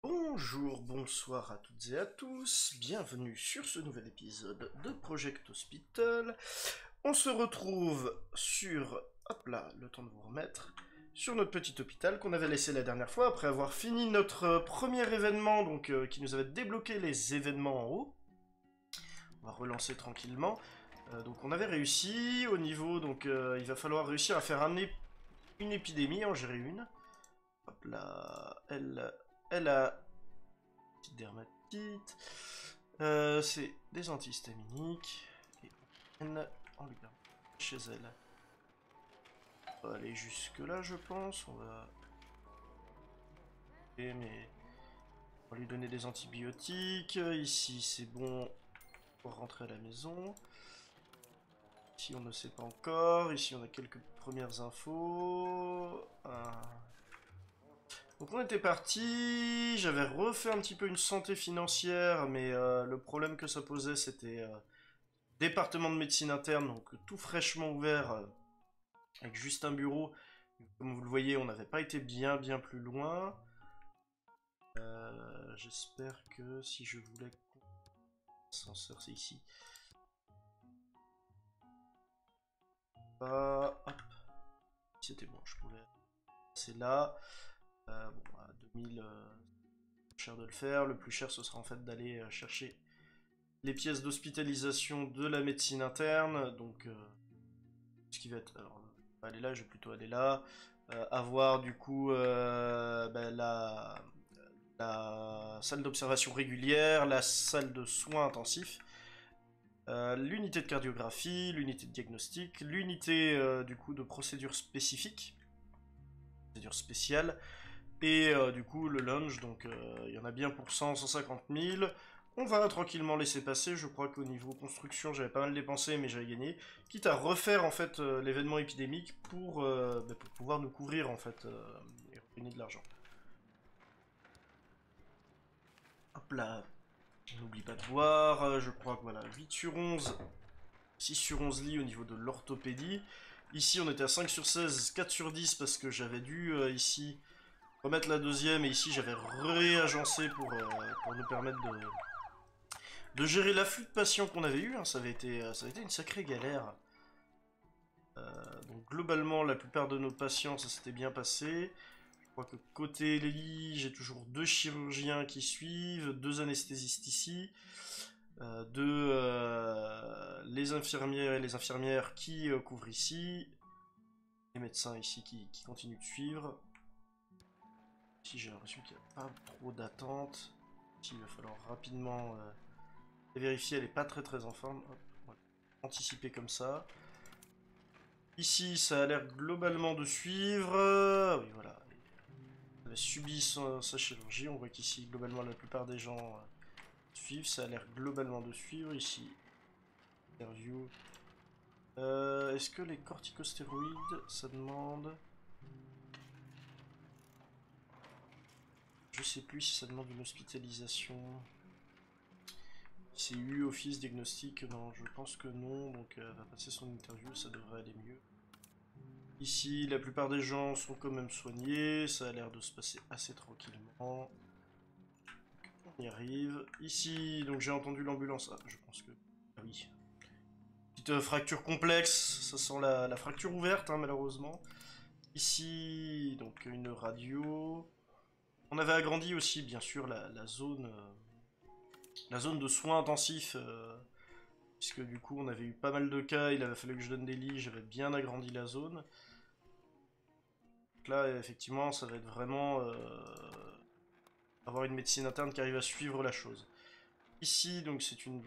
Bonjour, bonsoir à toutes et à tous, bienvenue sur ce nouvel épisode de Project Hospital. On se retrouve sur, hop là, le temps de vous remettre, sur notre petit hôpital qu'on avait laissé la dernière fois après avoir fini notre premier événement, donc qui nous avait débloqué les événements en haut. On va relancer tranquillement. Donc on avait réussi au niveau, donc il va falloir réussir à faire une épidémie, en gérer une. Hop là, elle a petite dermatite. C'est des antihistaminiques. Et on lui garde chez elle. On va aller jusque là, je pense. On va. Mais on va lui donner des antibiotiques. Ici, c'est bon pour rentrer à la maison. Ici, on ne sait pas encore. Ici, on a quelques premières infos. Donc on était parti, j'avais refait un petit peu une santé financière, mais le problème que ça posait, c'était département de médecine interne, donc tout fraîchement ouvert, avec juste un bureau. Comme vous le voyez, on n'avait pas été bien plus loin. J'espère que si je voulais... Ascenseur, c'est ici. Hop. C'était bon, je pouvais... C'est là. Bon, à 2000... cher de le faire. Le plus cher, ce sera en fait d'aller chercher les pièces d'hospitalisation de la médecine interne, donc ce qui va être, alors aller là, je vais plutôt aller là, avoir du coup la salle d'observation régulière, la salle de soins intensifs, l'unité de cardiographie, l'unité de diagnostic, l'unité du coup de procédures spécifiques, procédures spéciales, et du coup le lunch, donc il y en a bien pour 150 000. On va tranquillement laisser passer, je crois qu'au niveau construction j'avais pas mal dépensé mais j'avais gagné. Quitte à refaire en fait l'événement épidémique pour pouvoir nous couvrir en fait et gagner de l'argent. Hop là, on n'oublie pas de voir, je crois que voilà, 8 sur 11, 6 sur 11 lits au niveau de l'orthopédie. Ici on était à 5 sur 16, 4 sur 10 parce que j'avais dû ici remettre la deuxième et ici j'avais réagencé pour nous permettre de gérer l'afflux de patients qu'on avait eu, hein. Ça avait été une sacrée galère. Donc globalement, la plupart de nos patients, ça s'était bien passé. Je crois que côté les lits, j'ai toujours 2 chirurgiens qui suivent, 2 anesthésistes ici, les infirmières et les infirmières qui couvrent ici, les médecins ici qui continuent de suivre. Ici, j'ai l'impression qu'il n'y a pas trop d'attente. Ici, il va falloir rapidement vérifier, elle n'est pas très en forme. Hop, on va anticiper comme ça. Ici, ça a l'air globalement de suivre. Oui, voilà. Elle a subi sa chirurgie. On voit qu'ici, globalement, la plupart des gens suivent. Ça a l'air globalement de suivre. Ici, interview. Est-ce que les corticostéroïdes, ça demande... Je sais plus si ça demande une hospitalisation. CU, office, diagnostic, non, je pense que non, donc elle va passer son interview, ça devrait aller mieux. Ici, la plupart des gens sont quand même soignés, ça a l'air de se passer assez tranquillement. On y arrive. Ici, donc j'ai entendu l'ambulance, ah, je pense que... Ah oui. Petite fracture complexe, ça sent la fracture ouverte, hein, malheureusement. Ici, donc une radio. On avait agrandi aussi, bien sûr, la zone de soins intensifs, puisque du coup on avait eu pas mal de cas, il avait fallu que je donne des lits, j'avais bien agrandi la zone. Donc là, effectivement, ça va être vraiment avoir une médecine interne qui arrive à suivre la chose. Ici, donc c'est une...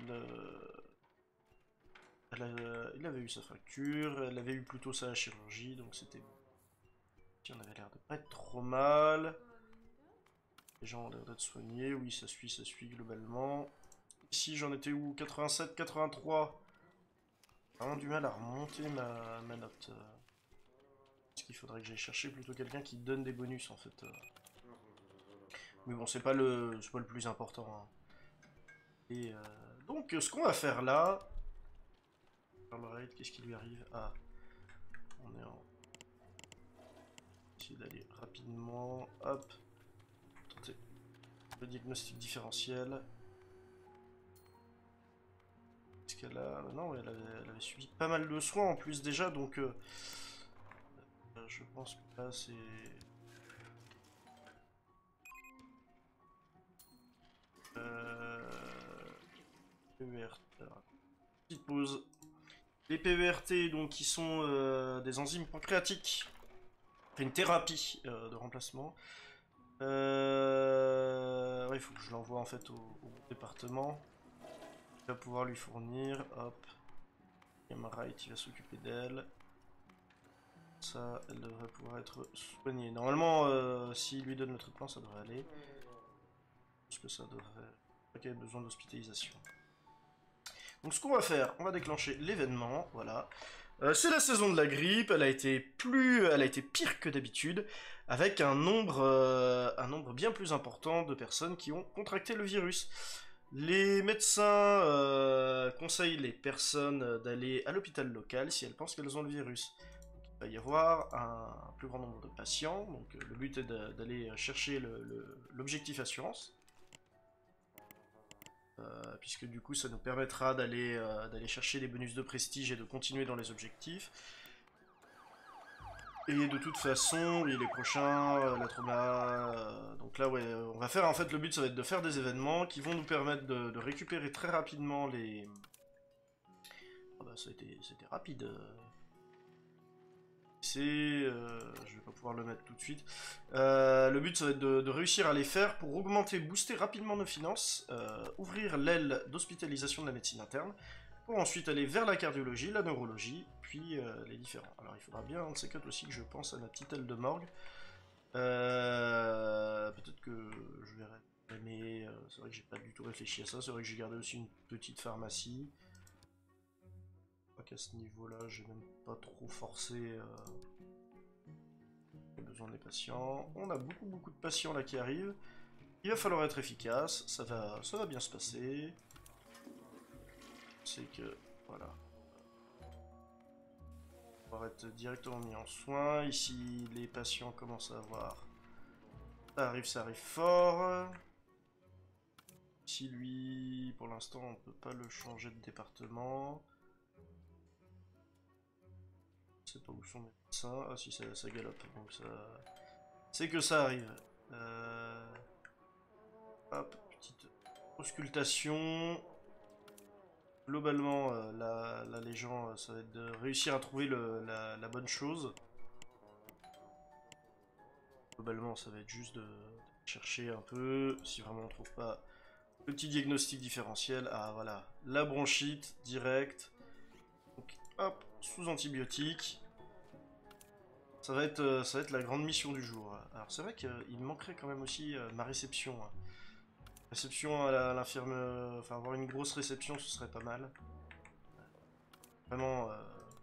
il avait eu sa fracture, elle avait eu plutôt sa chirurgie, donc c'était bon. Ici, on avait l'air de pas être trop mal. Les gens ont l'air d'être soignés, oui, ça suit globalement. Ici, j'en étais où? 87, 83. J'ai vraiment du mal à remonter ma note. Parce qu'il faudrait que j'aille chercher plutôt quelqu'un qui donne des bonus, en fait. Mais bon, c'est pas le plus important, hein. Et donc, ce qu'on va faire là... Qu'est-ce qui lui arrive? Ah, on est en... Essayer d'aller rapidement. Hop. Tentez. Le diagnostic différentiel. Est-ce qu'elle a... Non, elle avait subi pas mal de soins en plus déjà, donc... je pense que là, c'est... PERT. Petite pause. Les PERT, donc, qui sont des enzymes pancréatiques. Fait une thérapie de remplacement. Ouais, il faut que je l'envoie en fait au département. Il va pouvoir lui fournir. Hop. Right, il va s'occuper d'elle. Ça, elle devrait pouvoir être soignée. Normalement, s'il lui donne le traitement, ça devrait aller. Je pense que ça devrait... Pas qu'elle ait besoin d'hospitalisation. Donc ce qu'on va faire, on va déclencher l'événement, voilà. C'est la saison de la grippe, elle a été pire que d'habitude, avec un nombre bien plus important de personnes qui ont contracté le virus. Les médecins conseillent les personnes d'aller à l'hôpital local si elles pensent qu'elles ont le virus. Il va y avoir un plus grand nombre de patients, donc le but est d'aller chercher l'objectif assurance. Puisque du coup ça nous permettra d'aller chercher des bonus de prestige et de continuer dans les objectifs. Et de toute façon, oui, les prochains, la trauma... donc là, ouais, on va faire, en fait, le but, ça va être de faire des événements qui vont nous permettre de récupérer très rapidement les... Ah bah, c'était rapide. Je vais pas pouvoir le mettre tout de suite. Le but, ça va être de réussir à les faire pour booster rapidement nos finances, ouvrir l'aile d'hospitalisation de la médecine interne, pour ensuite aller vers la cardiologie, la neurologie, puis les différents. Alors il faudra bien un de ces quatre aussi que je pense à ma petite aile de morgue. Peut-être que je verrai. Mais c'est vrai que j'ai pas du tout réfléchi à ça. C'est vrai que j'ai gardé aussi une petite pharmacie. Je crois qu'à ce niveau-là, j'ai même pas trop forcé les besoins des patients. On a beaucoup de patients là qui arrivent. Il va falloir être efficace. Ça va bien se passer. C'est que voilà. On va être directement mis en soins. Ici, les patients commencent à avoir. Ça arrive fort. Ici, lui, pour l'instant, on peut pas le changer de département. Je sais pas où sont mes médecins. Ah si, ça galope. Donc ça... C'est que ça arrive. Hop, petite auscultation. Globalement, là, les gens, ça va être de réussir à trouver la bonne chose. Globalement, ça va être juste de chercher un peu, si vraiment on trouve pas. Petit diagnostic différentiel, ah voilà, la bronchite, direct. Donc, hop, sous antibiotiques. Ça va être la grande mission du jour. Alors c'est vrai qu'il me manquerait quand même aussi ma réception. Hein. Réception à l'infirme... Enfin, avoir une grosse réception, ce serait pas mal. Vraiment...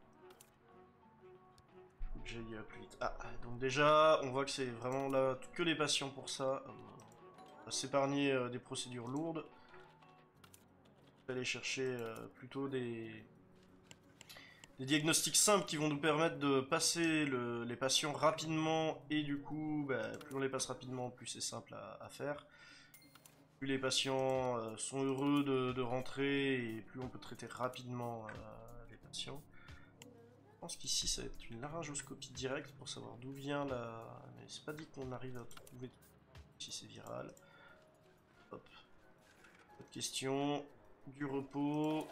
faut que j'aille plus vite. Ah, donc déjà, on voit que c'est vraiment là que les patients pour ça. On va s'épargner des procédures lourdes. On va aller chercher plutôt des diagnostics simples qui vont nous permettre de passer les patients rapidement. Et du coup, bah, plus on les passe rapidement, plus c'est simple à faire. Plus les patients sont heureux de rentrer et plus on peut traiter rapidement les patients. Je pense qu'ici ça va être une laryngoscopie directe pour savoir d'où vient la... Mais c'est pas dit qu'on arrive à trouver si c'est viral. Hop. Pas de question. Du repos.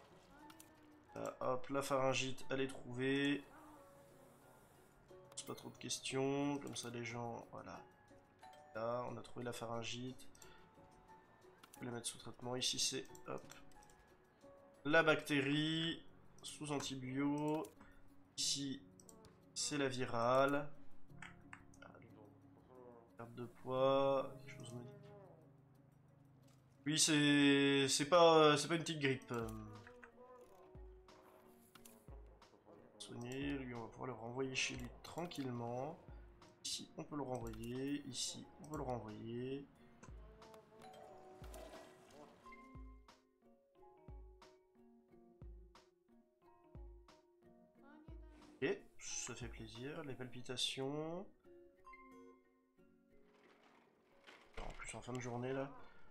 Hop, la pharyngite, elle est trouvée. C'est pas trop de questions. Comme ça les gens... Voilà. Là, on a trouvé la pharyngite. On va la mettre sous traitement. Ici c'est... Hop. La bactérie. Sous antibio. Ici, c'est la virale. Perte de poids. Quelque chose me dit. Oui, c'est pas une petite grippe. Soigner, lui on va pouvoir le renvoyer chez lui tranquillement. Ici, on peut le renvoyer. Ici, on peut le renvoyer. Et ça fait plaisir. Les palpitations. En plus, en fin de journée là.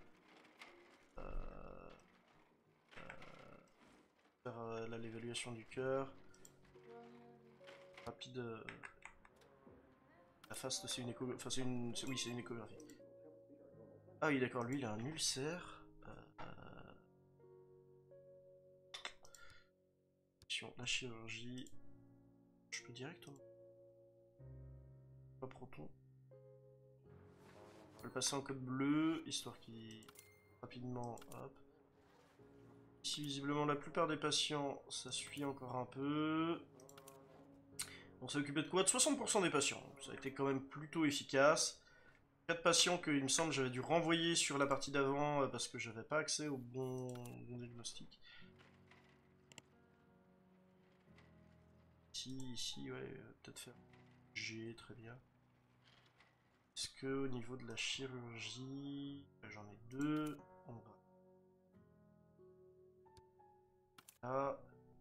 Faire là l'évaluation du cœur. Rapide. La fast c'est une écho. Enfin c'est une. Oui c'est une échographie. Ah oui d'accord, lui il a un ulcère. La chirurgie. Je peux directement. Pas proton. On va le passer en code bleu, histoire qu'il rapidement. Hop. Ici visiblement la plupart des patients, ça suit encore un peu. On s'est occupé de quoi? De 60% des patients. Ça a été quand même plutôt efficace. 4 patients que il me semble j'avais dû renvoyer sur la partie d'avant parce que j'avais pas accès au bon diagnostic. Ici, ouais, peut-être faire G, très bien. Est-ce que au niveau de la chirurgie, j'en ai deux, on va là.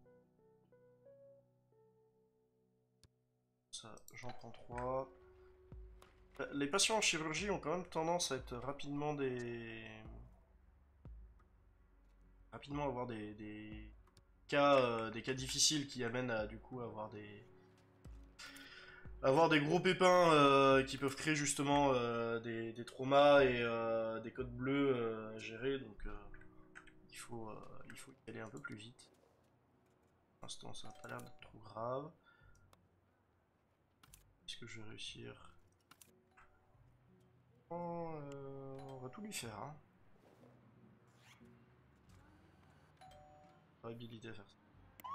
Ça, j'en prends 3. Les patients en chirurgie ont quand même tendance à être rapidement avoir des cas difficiles qui amènent à du coup avoir des gros pépins qui peuvent créer justement des traumas et des codes bleus gérés. Donc il faut y aller un peu plus vite. Pour l'instant, ça n'a pas l'air d'être trop grave. Est-ce que je vais réussir? On va tout lui faire. Hein. Habilité à faire ça.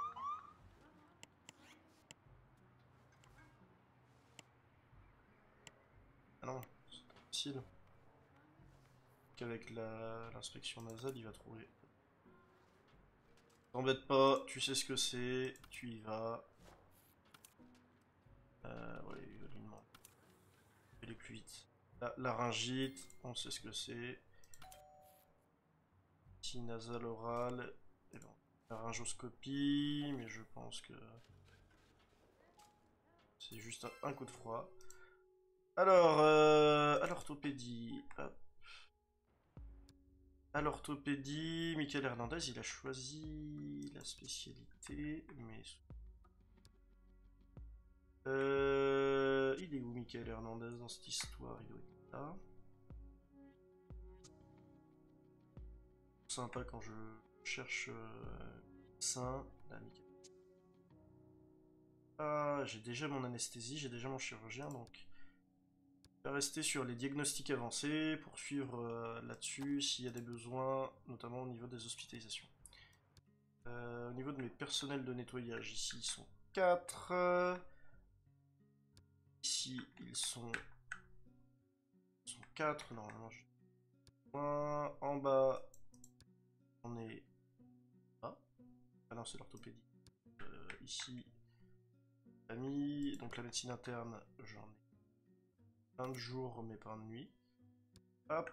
Ah non, c'est pas facile. Qu'avec l'inspection nasale, il va trouver. T'embête pas, tu sais ce que c'est, tu y vas. Ouais, il va lui demander. Aller plus vite. La laryngite, on sait ce que c'est. Si nasal oral, et bon, laryngoscopie, mais je pense que c'est juste un coup de froid. Alors, à l'orthopédie. À l'orthopédie, Michael Hernandez, il a choisi la spécialité, mais... il est où Michael Hernandez dans cette histoire? Il doit être là. Sympa quand je cherche médecin. Là, Michael. Ah, j'ai déjà mon anesthésie, j'ai déjà mon chirurgien, donc... Je vais rester sur les diagnostics avancés, poursuivre là-dessus s'il y a des besoins, notamment au niveau des hospitalisations. Au niveau de mes personnels de nettoyage, ici ils sont 4. Ici ils sont 4, normalement. En bas, on est... Ah, ah non, c'est l'orthopédie. Ici, famille, donc la médecine interne, j'en ai un de jour, mais pas un de nuit. Hop.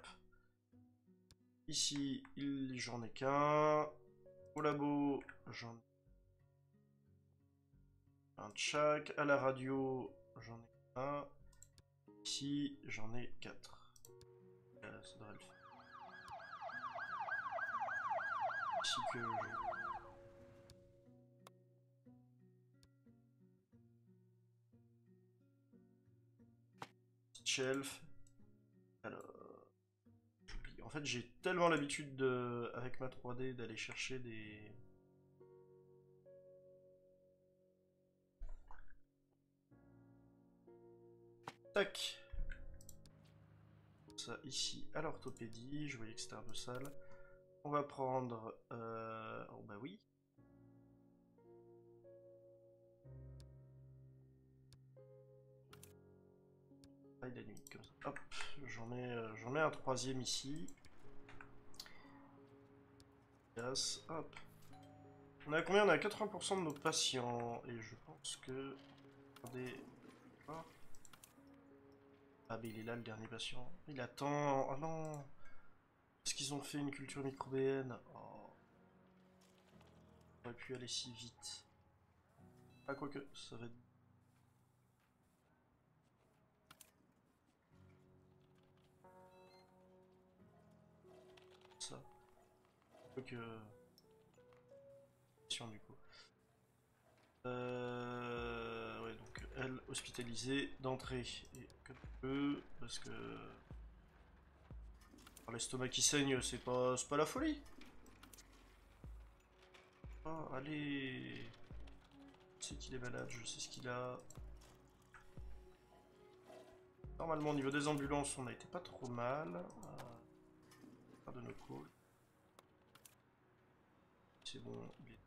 Ici, j'en ai qu'un. Au labo, j'en ai un de chaque. À la radio, j'en ai un. Ici, j'en ai 4. Ça devrait le faire. Ici que petite shelf. Alors, en fait, j'ai tellement l'habitude de, avec ma 3D d'aller chercher des... Tac. Ça ici à l'orthopédie, je voyais que c'était un peu sale. On va prendre... Oh bah oui. Taille la nuit, comme ça. Hop, j'en mets un troisième ici. Yes, hop. On a combien? On a 80% de nos patients. Et je pense que... Regardez... Ah bah il est là le dernier patient. Il attend... Oh non! Est-ce qu'ils ont fait une culture microbéenne? Oh. On aurait pu aller si vite. Ah quoique, ça va être... ça. Donc, du coup. Ouais, donc elle hospitalisée d'entrée. Et que peu, parce que l'estomac qui saigne, c'est pas la folie. Oh, allez. Je sais qu'il est malade, je sais ce qu'il a. Normalement, au niveau des ambulances, on a été pas trop mal. Pas de nos calls. C'est bon.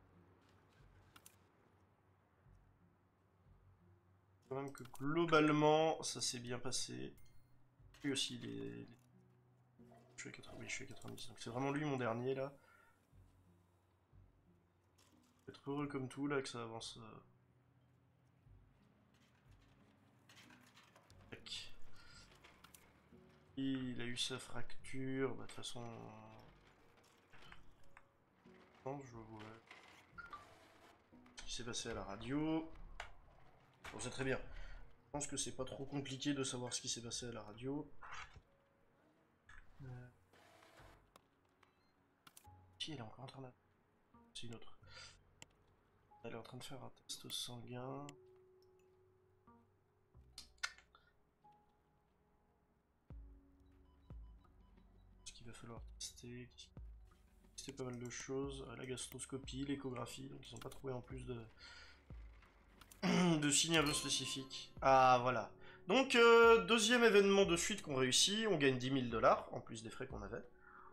Quand même que globalement, ça s'est bien passé. Lui aussi, je suis à 80, oui, je suis à 90. Donc c'est vraiment lui mon dernier là. Je vais être heureux comme tout là que ça avance. Tac. Il a eu sa fracture. Bah, de toute façon. Je vois ce qui s'est passé à la radio. Bon, c'est très bien. Je pense que c'est pas trop compliqué de savoir ce qui s'est passé à la radio. Si, elle est encore en train de... C'est une autre. Elle est en train de faire un test sanguin. Ce qu'il va falloir tester. Tester pas mal de choses. La gastroscopie, l'échographie. Donc ils n'ont pas trouvé en plus de... de signes un peu spécifiques. Ah, voilà. Donc, deuxième événement de suite qu'on réussit. On gagne 10 000 $, en plus des frais qu'on avait.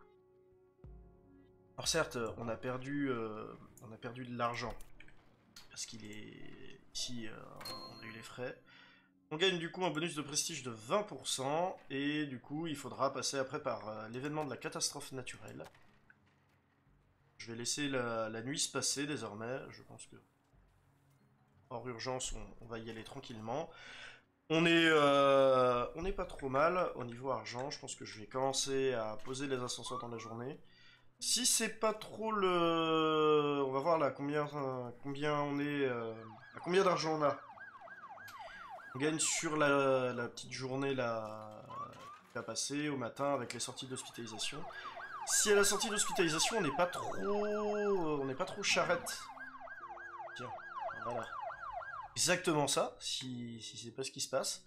Alors certes, on a perdu de l'argent. Parce qu'il est... Ici, on a eu les frais. On gagne du coup un bonus de prestige de 20%. Et du coup, il faudra passer après par l'événement de la catastrophe naturelle. Je vais laisser la nuit se passer désormais. Je pense que... hors urgence, on va y aller tranquillement. On est pas trop mal au niveau argent. Je pense que je vais commencer à poser les ascenseurs dans la journée. Si c'est pas trop le... On va voir là combien on est... à combien d'argent on a. On gagne sur la petite journée là, qui va passer au matin avec les sorties d'hospitalisation. Si à la sortie d'hospitalisation on n'est pas trop... on n'est pas trop charrette. Tiens, voilà. Exactement ça, si c'est pas ce qui se passe.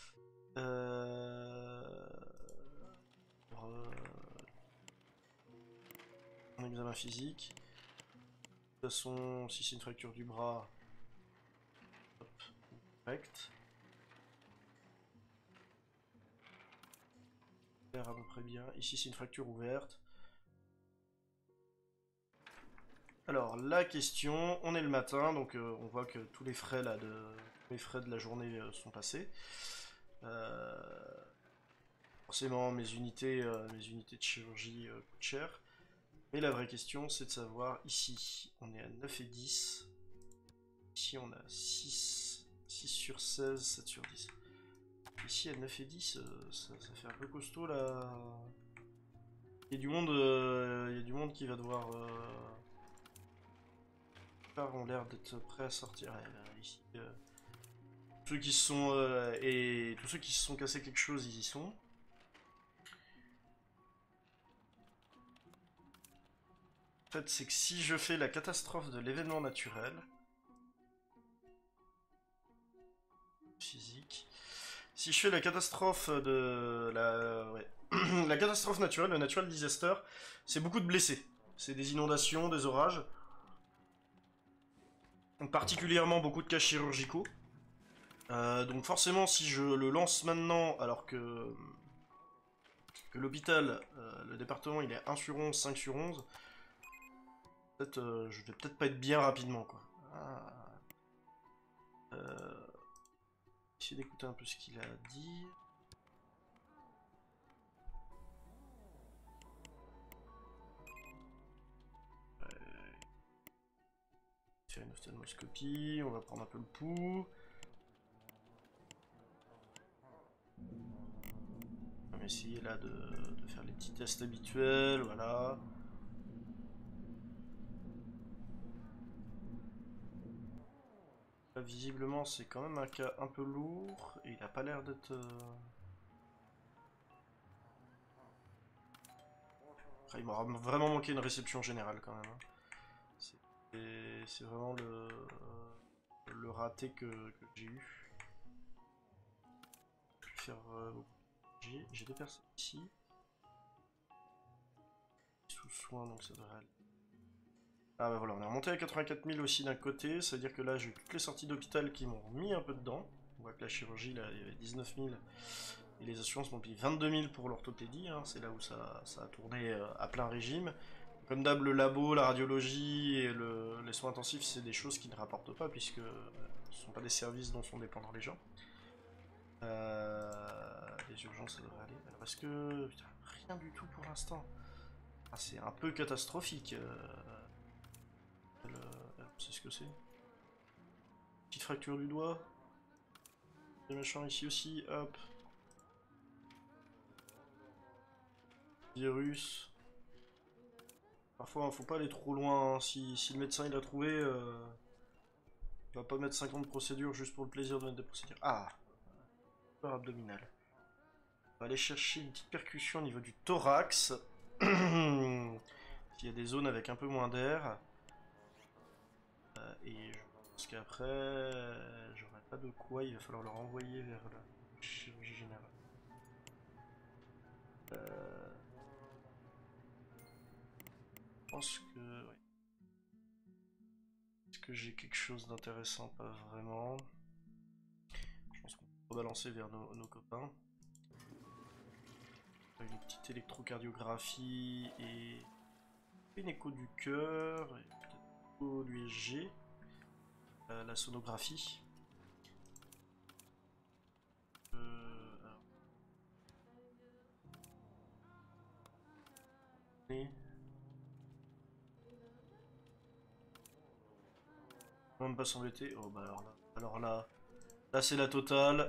Un examen physique. De toute façon, si c'est une fracture du bras, hop, correct. À peu près bien. Ici, c'est une fracture ouverte. Alors, la question, on est le matin, donc on voit que tous les frais là de la journée sont passés. Forcément, mes unités de chirurgie coûtent cher. Mais la vraie question, c'est de savoir, ici, on est à 9 et 10. Ici, on a 6 sur 16, 7 sur 10. Ici, à 9 et 10, ça fait un peu costaud, là. Il y a du monde qui va devoir... ont l'air d'être prêts à sortir. Ici, ceux qui se sont... et tous ceux qui se sont cassés quelque chose, ils y sont. En fait, c'est que si je fais la catastrophe de l'événement naturel... Physique... Si je fais la catastrophe de la... Ouais. La catastrophe naturelle, le natural disaster, c'est beaucoup de blessés. C'est des inondations, des orages. Particulièrement beaucoup de cas chirurgicaux. Donc forcément, si je le lance maintenant, alors que l'hôpital, le département, il est 1 sur 11, 5 sur 11, je vais peut-être pas être bien rapidement, quoi. Essayer d'écouter un peu ce qu'il a dit. Faire une ophtalmoscopie, on va prendre un peu le pouls. On va essayer là de faire les petits tests habituels, voilà. Là, visiblement, c'est quand même un cas un peu lourd, et il a pas l'air d'être... Après, il m'aura vraiment manqué une réception générale quand même. Hein. C'est vraiment le raté que j'ai eu. Je vais faire. J'ai des personnes ici. Sous soin, donc ça devrait aller. Ah bah voilà, on est remonté à 84 000 aussi d'un côté, ça veut dire que là j'ai eu toutes les sorties d'hôpital qui m'ont mis un peu dedans. On voit que la chirurgie, là, il y avait 19 000 et les assurances m'ont payé 22 000 pour l'orthopédie, hein. C'est là où ça a tourné à plein régime. Comme d'hab, le labo, la radiologie et les soins intensifs, c'est des choses qui ne rapportent pas puisque ce ne sont pas des services dont sont dépendants les gens. Les urgences, ça devrait aller. Alors est-ce que... Putain, rien du tout pour l'instant. Ah, c'est un peu catastrophique. C'est ce que c'est. Petite fracture du doigt. Des machins ici aussi, hop. Virus. Parfois, faut pas aller trop loin. Hein. Si le médecin il a trouvé, il va pas mettre 50 procédures juste pour le plaisir de mettre des procédures. Ah, peur abdominale. On va aller chercher une petite percussion au niveau du thorax. Il y a des zones avec un peu moins d'air. Et je pense qu'après, j'aurai pas de quoi. Il va falloir le renvoyer vers la chirurgie générale. Je pense que... Ouais. Est-ce que j'ai quelque chose d'intéressant? Pas vraiment. Je pense qu'on peut rebalancer vers nos copains. Une petite électrocardiographie et une écho du cœur, et peut-être l'USG, la sonographie. Et... On va même pas s'embêter. Oh bah alors là c'est la totale.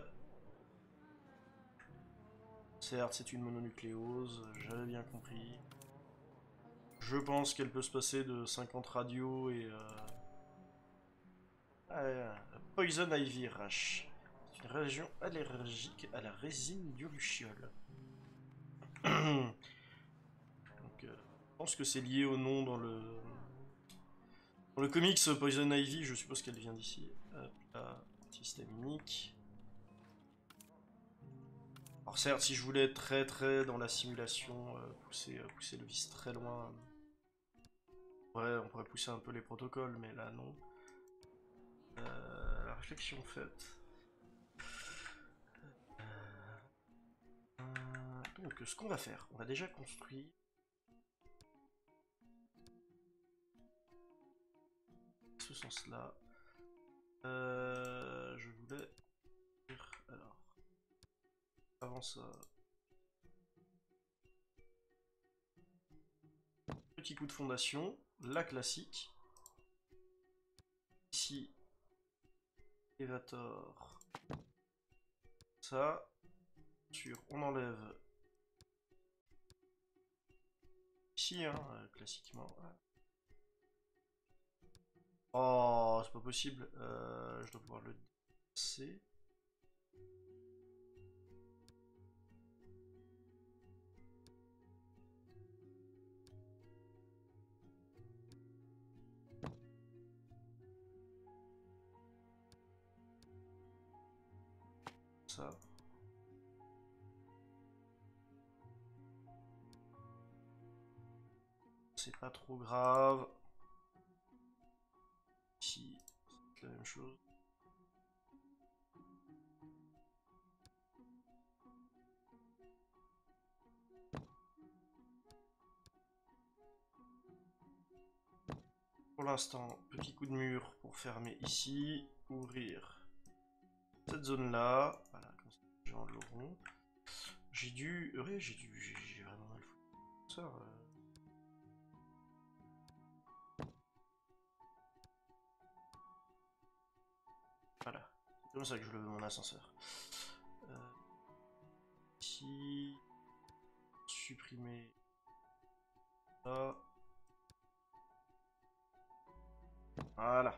Certes, c'est une mononucléose, j'avais bien compris. Je pense qu'elle peut se passer de 50 radios et... Poison Ivy Rash. C'est une région allergique à la résine du luciole. Donc, je pense que c'est lié au nom dans le comics Poison Ivy, je suppose qu'elle vient d'ici. La antihistaminique. Alors certes, si je voulais être très dans la simulation, pousser le vice très loin, on pourrait pousser un peu les protocoles, mais là non. La réflexion faite. Donc ce qu'on va faire, on va déjà construire ce sens-là. Je voulais dire, alors, avant ça, petit coup de fondation, la classique. Ici, Elevator. Ça, on enlève ici, hein, classiquement. Oh, c'est pas possible. Je dois pouvoir le déplacer. Ça. C'est pas trop grave. Ici, c'est la même chose. Pour l'instant, petit coup de mur pour fermer ici, ouvrir cette zone là, voilà, comme ça les gens l'auront. J'ai vraiment mal foutu ça. Voilà, c'est comme ça que je le veux mon ascenseur. Ici, supprimer ça. Voilà.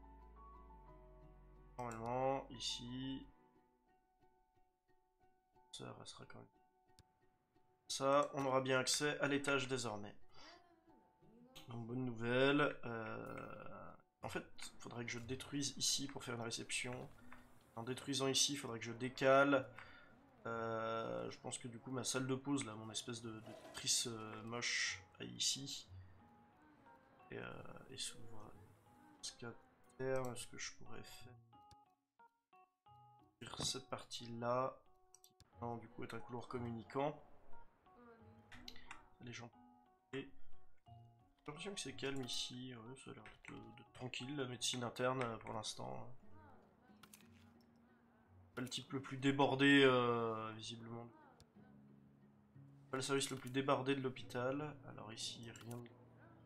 Normalement, ici, ça restera quand même ça, on aura bien accès à l'étage désormais. Donc bonne nouvelle. En fait, il faudrait que je détruise ici pour faire une réception. En détruisant ici, il faudrait que je décale. Je pense que du coup ma salle de pause, là, mon espèce de trice moche, est ici. Et s'ouvre ce que je pourrais faire cette partie-là, qui du coup est un couloir communicant. Les gens. J'ai l'impression que c'est calme ici, ouais, ça a l'air de tranquille, la médecine interne pour l'instant. Pas le type le plus débordé, visiblement. Pas le service le plus débordé de l'hôpital. Alors ici, rien de...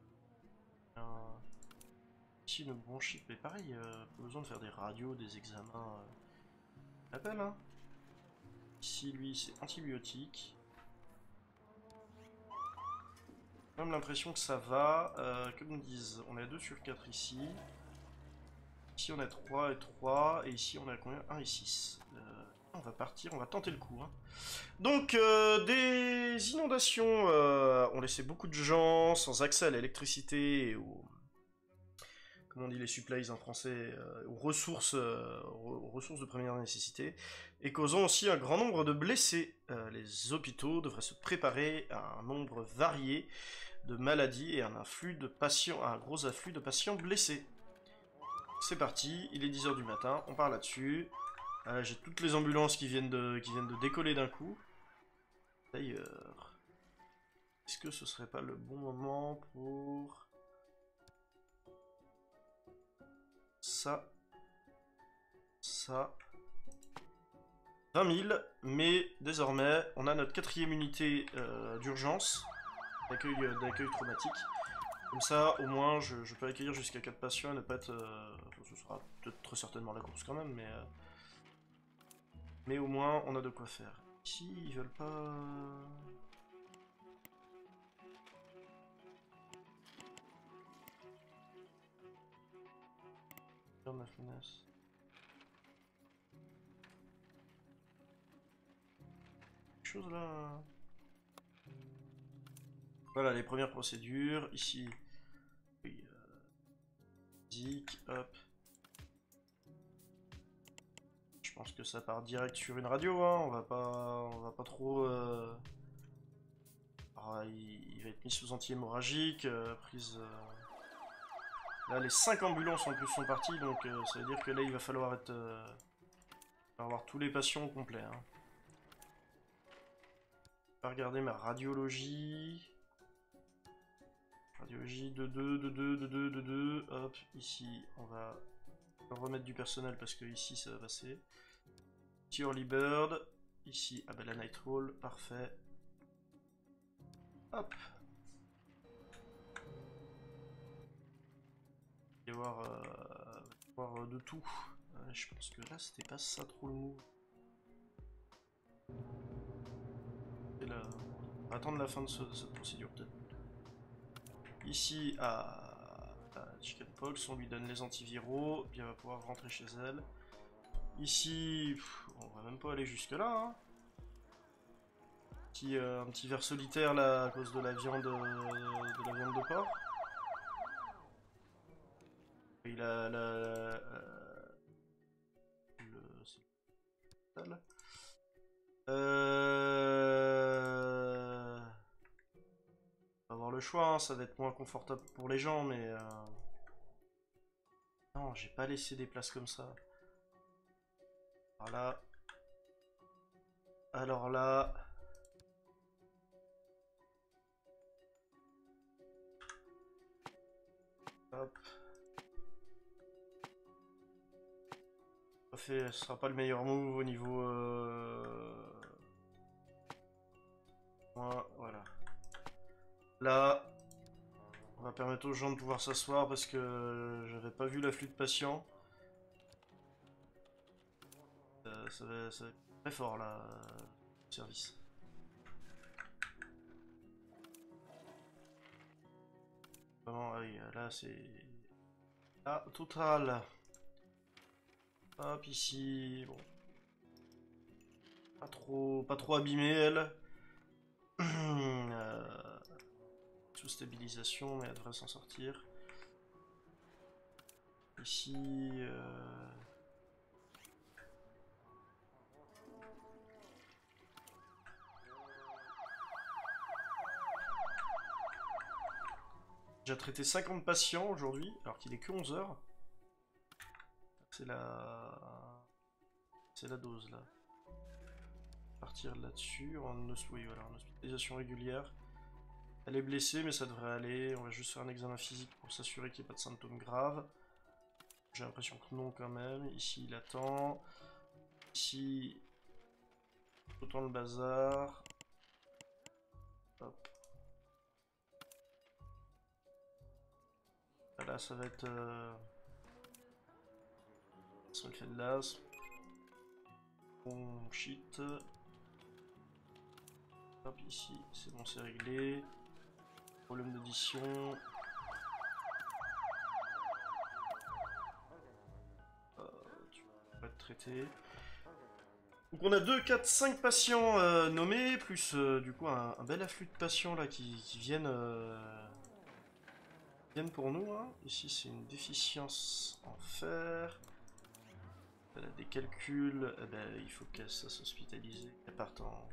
Ici, une bronchite, mais pareil, pas besoin de faire des radios, des examens. Appel, hein. Ici, lui, c'est antibiotique. J'ai même l'impression que ça va. Que me disent, on est à 2 sur 4 ici. Ici, on est 3 et 3. Et ici, on est à combien? 1 et 6. On va partir, on va tenter le coup. Hein. Donc, des inondations ont laissé beaucoup de gens sans accès à l'électricité et aux... Comment on dit les supplies en français, aux ressources de première nécessité, et causant aussi un grand nombre de blessés. Les hôpitaux devraient se préparer à un nombre varié de maladies et un gros afflux de patients blessés. C'est parti, il est 10 h du matin, on part là-dessus. J'ai toutes les ambulances qui viennent de décoller d'un coup. D'ailleurs, est-ce que ce serait pas le bon moment pour... ça, 20 000, mais désormais on a notre 4e unité d'urgence, d'accueil traumatique. Comme ça, au moins, je peux accueillir jusqu'à 4 patients et ne pas être... ce sera peut-être très certainement la course quand même, mais au moins on a de quoi faire. Ici, ils veulent pas... Ma finesse. Chose là. Voilà les premières procédures. Ici, oui, zik, hop. Je pense que ça part direct sur une radio. Hein. On va pas trop. Alors, il va être mis sous anti-hémorragique, prise. Là, les 5 ambulances en plus sont parties, donc ça veut dire que là, il va falloir être, avoir tous les patients au complet. Hein. Je vais regarder ma radiologie. Radiologie de 2. Hop, ici, on va remettre du personnel parce que ici, ça va passer. Ici, Early Bird. Ici, ah ben la Night Roll, parfait. Hop. Il va y avoir de tout. Je pense que là, c'était pas ça trop le move. Et là, on va attendre la fin de cette procédure peut-être. Ici, à Chickenpox, on lui donne les antiviraux, puis elle va pouvoir rentrer chez elle. Ici, on va même pas aller jusque là. Hein. Un petit ver solitaire là à cause de la viande de porc. Il a on va avoir le choix, hein, ça va être moins confortable pour les gens, mais non, j'ai pas laissé des places comme ça. Voilà. Alors là. Hop. Ce sera pas le meilleur move au niveau... Voilà. Là, on va permettre aux gens de pouvoir s'asseoir parce que j'avais pas vu l'afflux de patients. Ça va être très fort là, le service. Vraiment, oui, là c'est... Ah, total. Hop, ici, bon. Pas trop abîmé, elle. Sous stabilisation, mais elle devrait s'en sortir. Ici... J'ai traité 50 patients aujourd'hui, alors qu'il est que 11 heures. C'est la... C'est la dose, là. Partir là-dessus, oui, voilà, en hospitalisation régulière. Elle est blessée, mais ça devrait aller. On va juste faire un examen physique pour s'assurer qu'il n'y ait pas de symptômes graves. J'ai l'impression que non, quand même. Ici, il attend. Ici, autant le bazar. Hop. Là, ça va être... Ça le fait de l'as. Bon, shit. Hop, ici, c'est bon, c'est réglé. Problème d'audition. Tu vas être traité. Donc on a 2, 4, 5 patients nommés, plus du coup un bel afflux de patients là qui viennent pour nous. Hein. Ici c'est une déficience en fer. Elle a des calculs, eh ben, il faut qu'elle s'hospitalise, qu'elle parte en...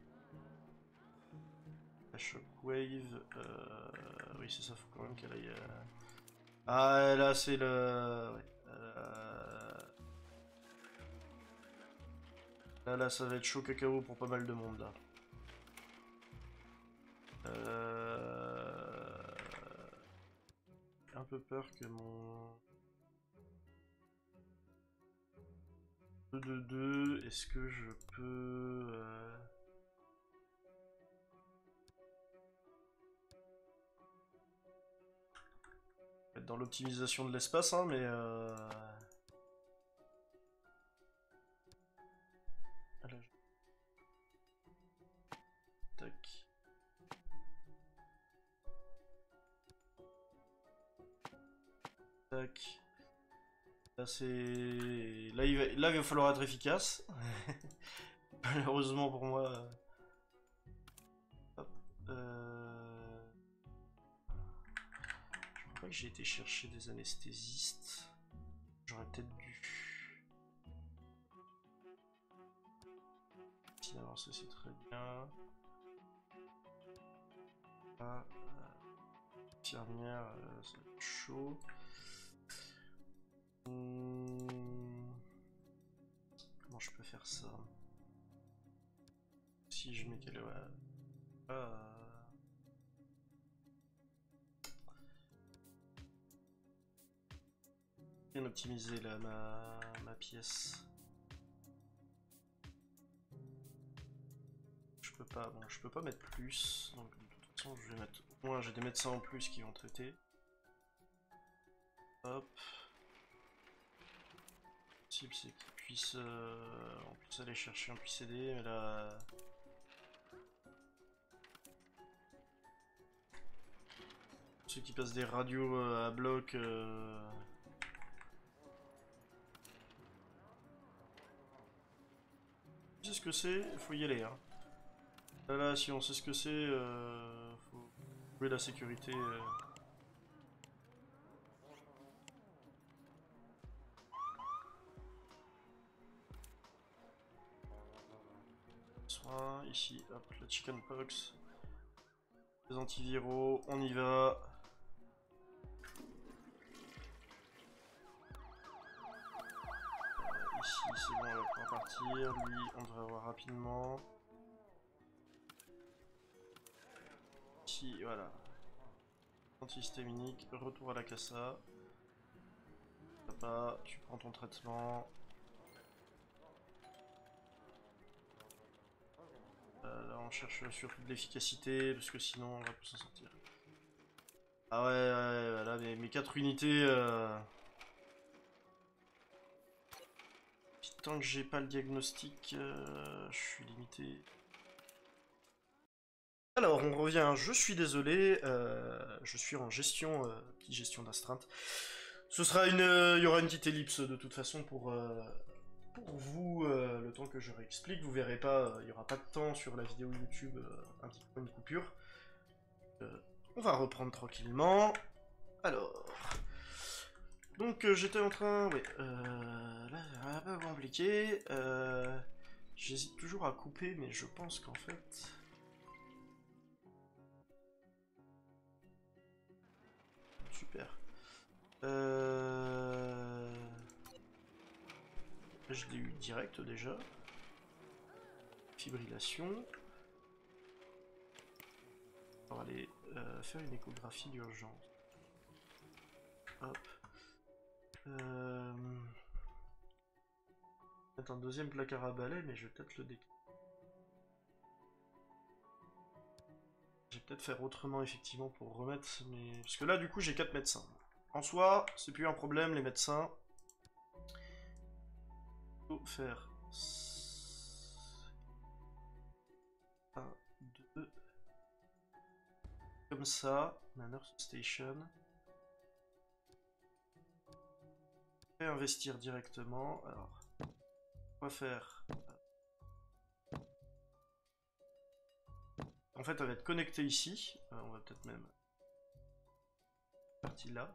La shockwave, oui c'est ça, faut quand même qu'elle aille... Ah là c'est le... Ouais. Là ça va être chaud cacao pour pas mal de monde là. J'ai un peu peur que mon... 2-2-2, est-ce que je peux... être dans l'optimisation de l'espace, hein, mais... Tac. Tac. Là, c'est... Là, il va falloir être efficace. Malheureusement pour moi... Hop. Je crois pas que j'ai été chercher des anesthésistes. J'aurais peut-être dû. Si avancé, c'est très bien. Ah, infirmière, ça va être chaud. Comment je peux faire ça? Si je mets qu'elle est... Bien optimiser là ma pièce. Je peux pas mettre plus, donc de toute façon je vais mettre... Au moins j'ai des médecins en plus qui vont traiter. Hop. Le possible c'est qu'ils puissent en plus aller chercher un PCD, mais là... Ceux qui passent des radios à bloc... Tu sais ce que c'est, il faut y aller. Hein. Là, si on sait ce que c'est, faut jouer la sécurité. Soin, ici, hop, la chickenpox. Les antiviraux, on y va. Ici, c'est bon, on va pouvoir partir. Lui, on devrait avoir rapidement. Ici, voilà. Antihistaminique, retour à la casa. Papa, tu prends ton traitement. Là, on cherche surtout de l'efficacité, parce que sinon, on va plus s'en sortir. Ah ouais, voilà, mes 4 unités... Tant que j'ai pas le diagnostic, je suis limité. Alors, on revient, je suis désolé, je suis en gestion, gestion d'astreinte. Ce sera une... il y aura une petite ellipse de toute façon pour pour vous, le temps que je réexplique, vous verrez pas, il n'y aura pas de temps sur la vidéo YouTube indiquant une coupure. On va reprendre tranquillement. Alors, donc j'étais en train, ouais, là c'est un peu compliqué. J'hésite toujours à couper, mais je pense qu'en fait, super. Je l'ai eu direct déjà. Fibrillation. On va aller faire une échographie d'urgence. Hop. Mettre un deuxième placard à balai, mais je vais peut-être le décaler. Je vais peut-être faire autrement effectivement pour remettre mes... Parce que là du coup j'ai 4 médecins. En soi, c'est plus un problème les médecins. Il faut faire... 1, 2... Comme ça, la nurse station. Et investir directement. Alors, on va faire... En fait, elle va être connectée ici. On va peut-être même... Partie là.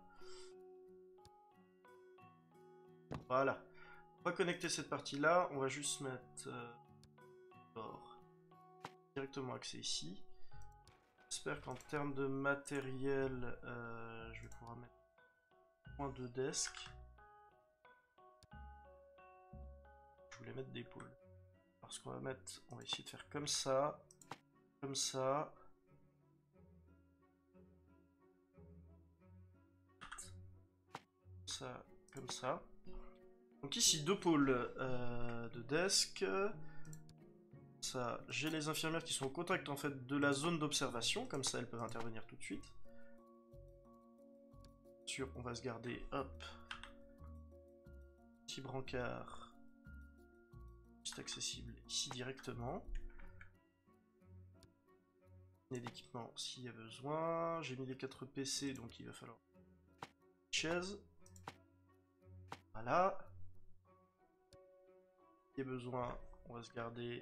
Voilà. On va connecter cette partie-là. On va juste mettre... directement accès ici. J'espère qu'en termes de matériel, je vais pouvoir mettre point de desk. Je voulais mettre des pôles. Parce qu'on va mettre, on va essayer de faire comme ça, comme ça. Ça, comme ça. Donc ici, 2 pôles de desk. Ça, j'ai les infirmières qui sont au contact en fait de la zone d'observation, comme ça elles peuvent intervenir tout de suite. Sûr, on va se garder, hop, petit brancard, juste accessible ici directement. D'équipement s'il y a besoin. J'ai mis les 4 PC, donc il va falloir une chaise. Voilà. S'il y a besoin, on va se garder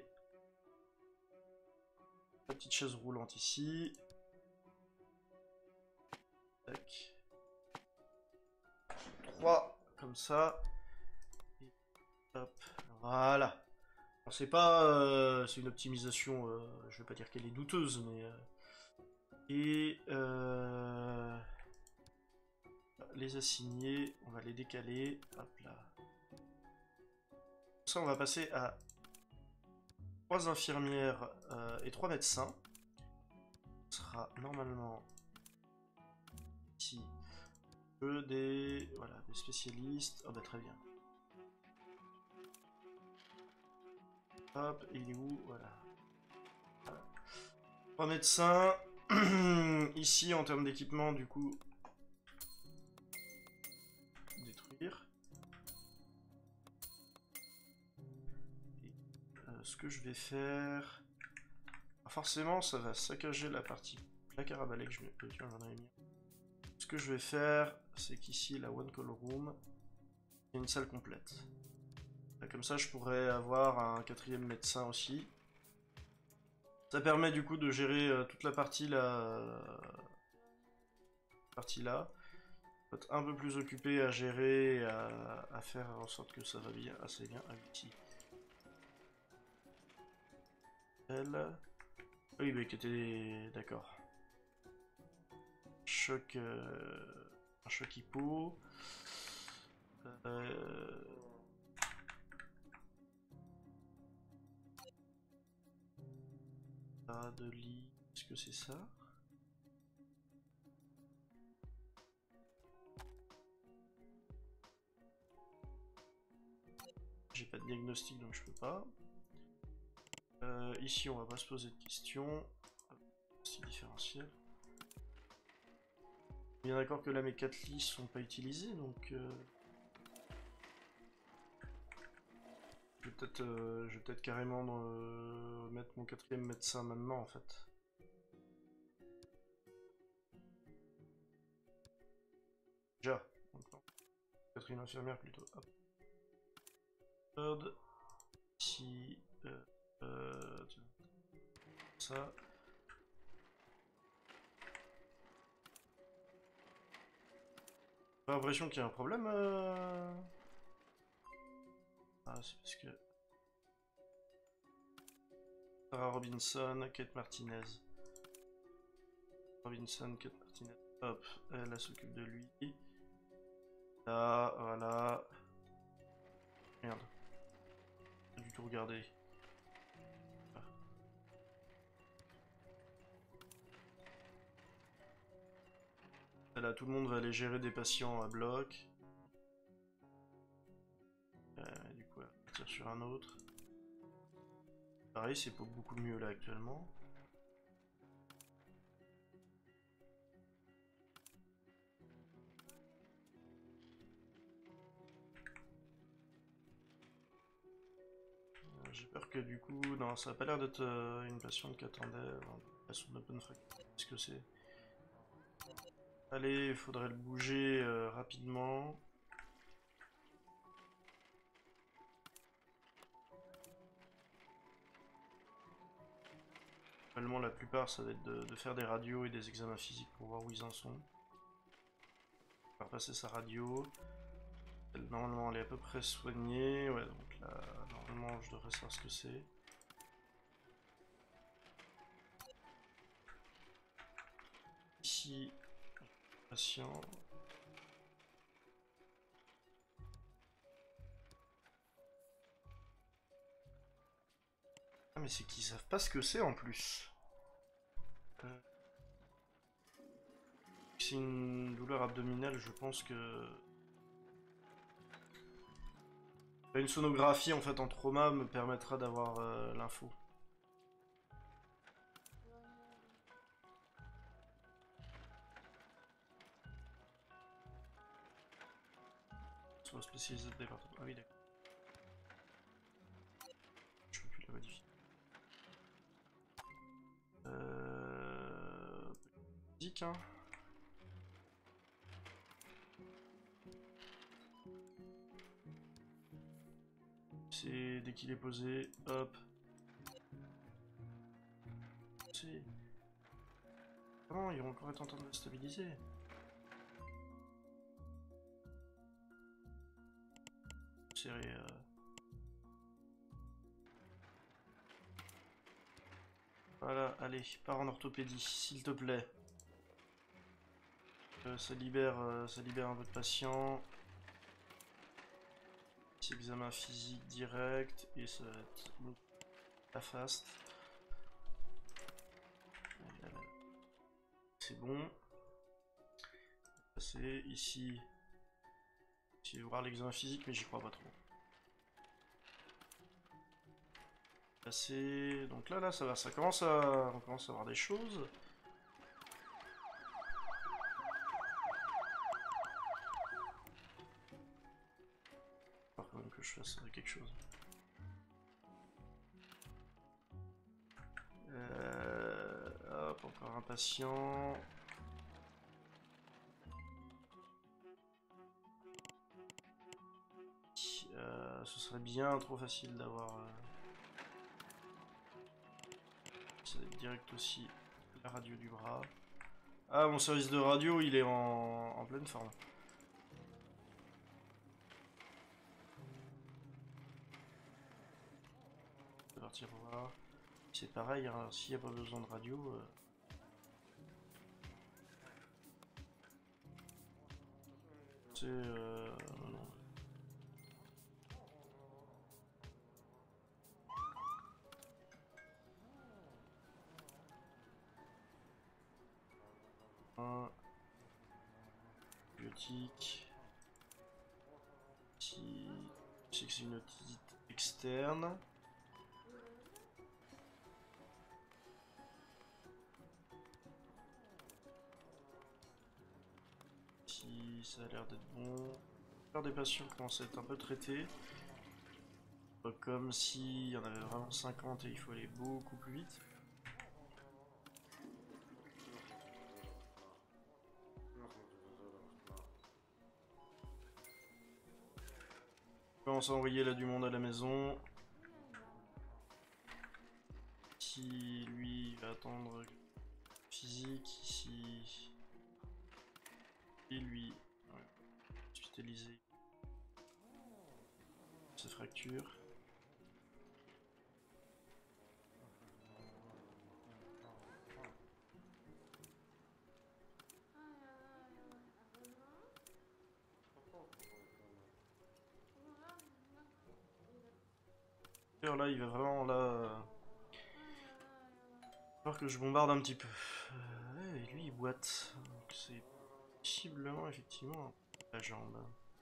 la petite chaise roulante ici. Tac. 3 comme ça. Et hop, voilà. Bon, c'est pas, c'est une optimisation, je vais pas dire qu'elle est douteuse, mais les assigner, on va les décaler. Hop là. Ça, on va passer à 3 infirmières et 3 médecins. Ce sera normalement ici des, voilà, des spécialistes. Oh bah très bien. Hop, et il est où? Voilà. 3 médecins. Ici, en termes d'équipement, du coup... Détruire. Et, ce que je vais faire... Forcément, ça va saccager la partie placard à balai que je me... Tiens, j'en avais mis. Ce que je vais faire, c'est qu'ici, la One Call Room, il y a une salle complète. Là, comme ça, je pourrais avoir un 4e médecin aussi. Ça permet du coup de gérer toute la partie là. Faut être un peu plus occupé à gérer, à faire en sorte que ça va bien, assez bien. Ici. Elle. Oui, mais qui était d'accord. Choc, un choc hypo. De lit. Est-ce que c'est ça? J'ai pas de diagnostic donc je peux pas. Ici on va pas se poser de questions. C'est différentiel. Bien d'accord que là mes 4 lits sont pas utilisés donc je vais peut-être carrément mettre mon 4e médecin maintenant en fait. Déjà, 4e infirmière plutôt. Hop. Ici, ça. J'ai l'impression qu'il y a un problème. Ah, c'est parce que Sarah Robinson, Kate Martinez. Robinson, Kate Martinez. Hop, elle s'occupe de lui. Là, voilà. Merde. Pas du tout regardé. Là, tout le monde va aller gérer des patients à bloc. Du coup, elle va partir sur un autre. Pareil, c'est pas beaucoup mieux là actuellement. J'ai peur que du coup, non, ça a pas l'air d'être une patiente qui attendait son open fracture. Qu'est-ce que c'est? Allez, il faudrait le bouger rapidement. Normalement, la plupart, ça va être de faire des radios et des examens physiques pour voir où ils en sont. On va repasser sa radio. Normalement, elle est à peu près soignée. Ouais, donc là, normalement, je devrais savoir ce que c'est. Ici, patient. Ah, mais c'est qu'ils savent pas ce que c'est en plus. C'est une douleur abdominale, je pense que... Une sonographie en fait en trauma me permettra d'avoir l'info. Soit spécialisé de département. Ah oui, d'accord. Je peux plus la modifier. Physique, hein. C'est dès qu'il est posé, hop. C'est... Comment ils vont encore être en train de le stabiliser? Serré. Voilà, allez, pars en orthopédie, s'il te plaît. Ça libère un peu de patient. Petit examen physique direct, et ça va être la fast. C'est bon. C'est ici. Je vais voir l'examen physique, mais j'y crois pas trop. Passer. Donc là, ça va, on commence à voir des choses. Il faut quand même que je fasse quelque chose. Hop, encore un patient. Ce serait bien trop facile d'avoir... Ça va être direct aussi la radio du bras. Ah, mon service de radio, il est en pleine forme. On va partir voir. C'est pareil, hein, s'il n'y a pas besoin de radio... C'est... non. Biotique. Petit... Je sais que c'est une otite externe. Si ça a l'air d'être bon. La plupart des patients commencent à être un peu traités. Comme s'il y en avait vraiment 50 et il faut aller beaucoup plus vite. commence à envoyer là du monde à la maison. Ici, lui, il va attendre physique. Ici, et lui, ouais, hospitalisé. Sa fracture. Là, il va vraiment là. Alors que je bombarde un petit peu. Ouais, et lui, il boite. Donc c'est possiblement, effectivement, la jambe.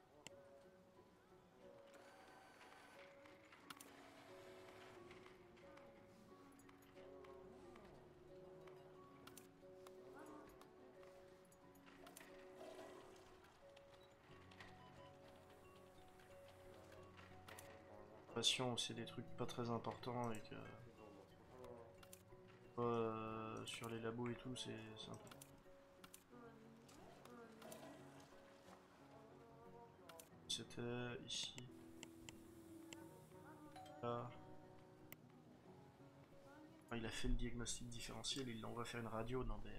Patient, c'est des trucs pas très importants et que. Sur les labos et tout, c'est un peu. C'était ici. Là. Ah, il a fait le diagnostic différentiel, il l'envoie faire une radio. Non, mais.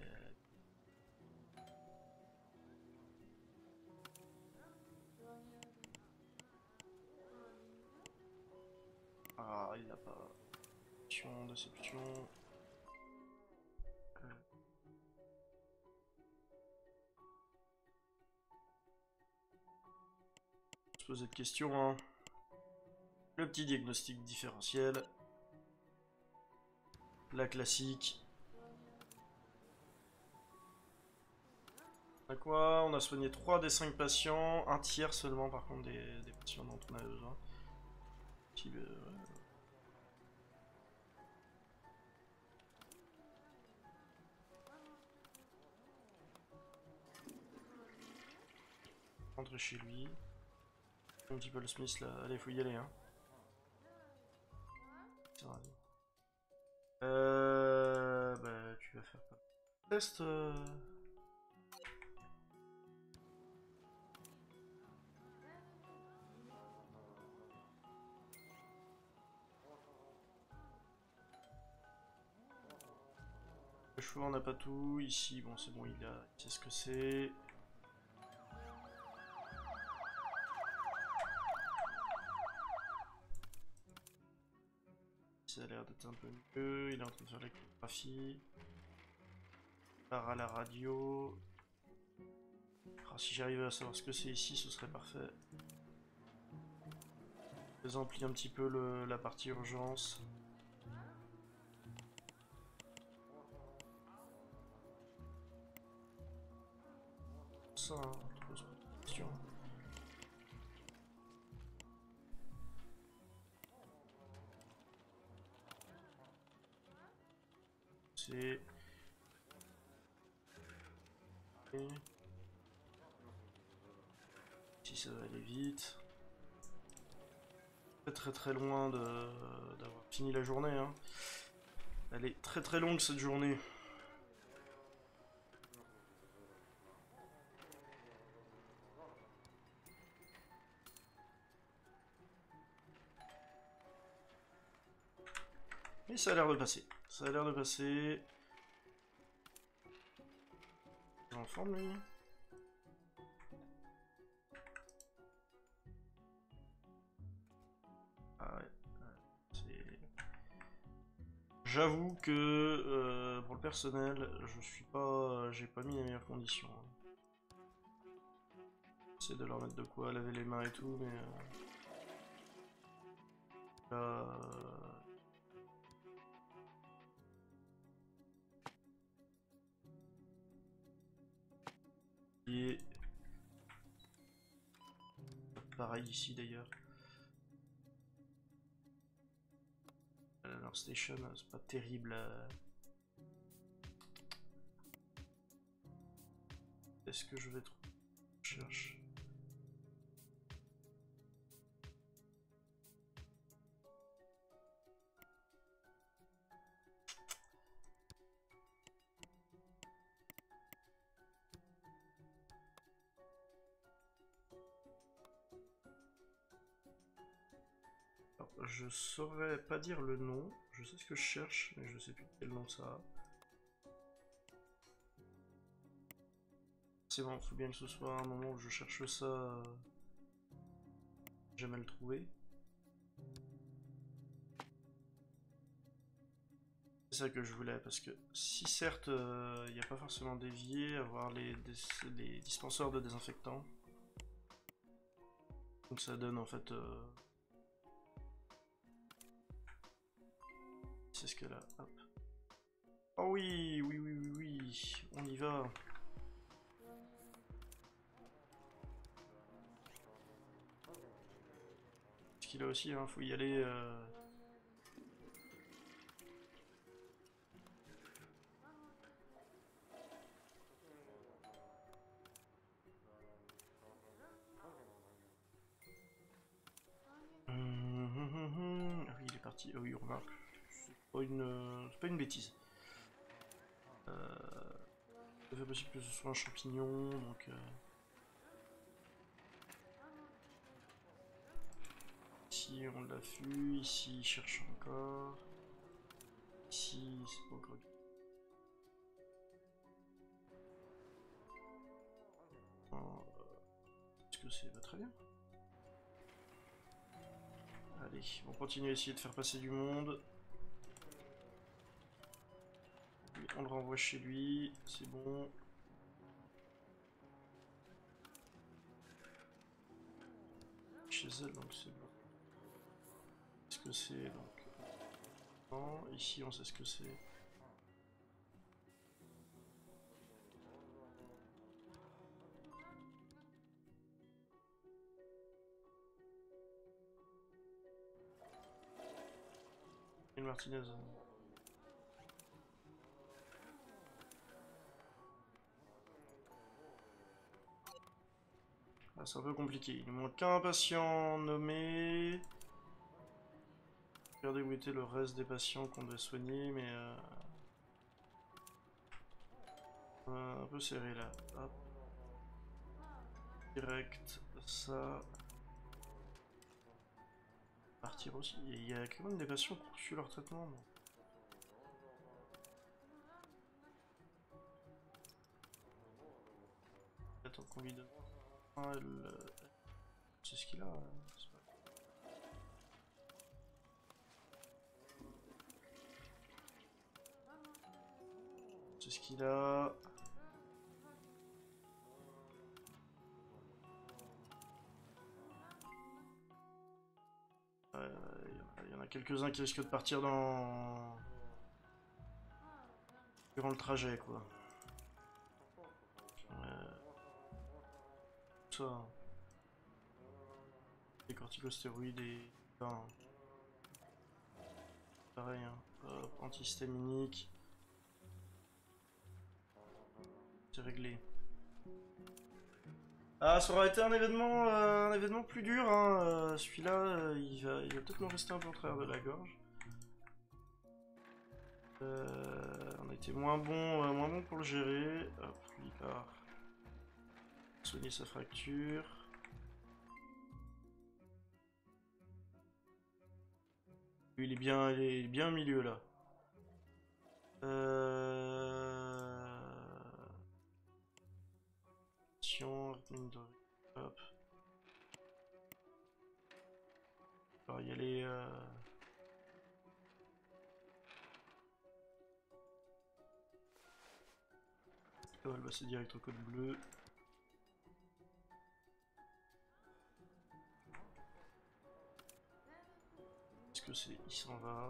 Ah, il l'a pas. Déception. Se poser de questions, hein. Le petit diagnostic différentiel. La classique. On a quoi? On a soigné 3 des 5 patients, un tiers seulement par contre des patients dont on a besoin. Qui, ouais. Rentrer chez lui. Un petit peu le Smith là. Allez, faut y aller, hein. Bah, tu vas faire pas de test. Le cheveu, on n'a pas tout. Ici, bon, c'est bon, il sait ce que c'est. Ça a l'air d'être un peu mieux. Il est en train de faire l'échographie. Il part à la radio. Ah, si j'arrivais à savoir ce que c'est ici, ce serait parfait. Je désemplis un petit peu la partie urgence. Ça, hein, question. C'est... Si ça va aller vite. Très très loin d'avoir fini la journée, hein. Elle est très très longue cette journée. Mais ça a l'air de passer. Ça a l'air de passer. Il est en forme lui. Ah ouais. J'avoue que pour le personnel, j'ai pas mis les meilleures conditions. J'essaie de leur mettre de quoi laver les mains et tout, mais là, et pareil ici d'ailleurs. Leur station, c'est pas terrible. Est-ce que je vais trouver? Je cherche. je saurais pas dire le nom. Je sais ce que je cherche, mais je sais plus quel nom ça a. C'est bon, faut bien que ce soit un moment où je cherche ça. Jamais le trouver. C'est ça que je voulais, parce que si certes il n'y a pas forcément dévié, avoir les dispenseurs de désinfectants. Donc ça donne en fait... c'est ce qu'elle a. Hop. Oh oui, oui, oui, oui, oui, on y va. Ce qu'il a aussi, hein, faut y aller. Ah oui, il est parti. Ah oui, remarque. C'est pas une bêtise. C'est possible que ce soit un champignon, donc... Ici, on l'a vu. Ici, il cherche encore. Ici, c'est pas encore... Est-ce que c'est... très bien. Allez, on continue à essayer de faire passer du monde. On le renvoie chez lui, c'est bon. Chez elle, donc c'est bon. Qu'est-ce que c'est donc? Non, ici on sait ce que c'est. Une Martinez. Ah, c'est un peu compliqué. Il nous manque un patient nommé. Regardez où était le reste des patients qu'on doit soigner, mais un peu serré là. Hop. Direct, ça. Partir aussi. Il y a quand même des patients qui ont reçu leur traitement. Non. Attends qu'on lui donne. C'est ce qu'il a. C'est ce qu'il a. Il y en a quelques-uns qui risquent de partir durant le trajet, quoi. Ça. Les corticostéroïdes et... Enfin, pareil, hein. Hop, antihistaminique. C'est réglé. Ah, ça aurait été un événement plus dur, hein. Celui-là, il va peut-être nous rester un peu au travers de la gorge. On a été moins bon pour le gérer. Hop, lui il part soigner sa fracture. Lui, il est bien au milieu là. Hop. On va y aller. On va le passer direct au code bleu. Est-ce que c'est... Il s'en va.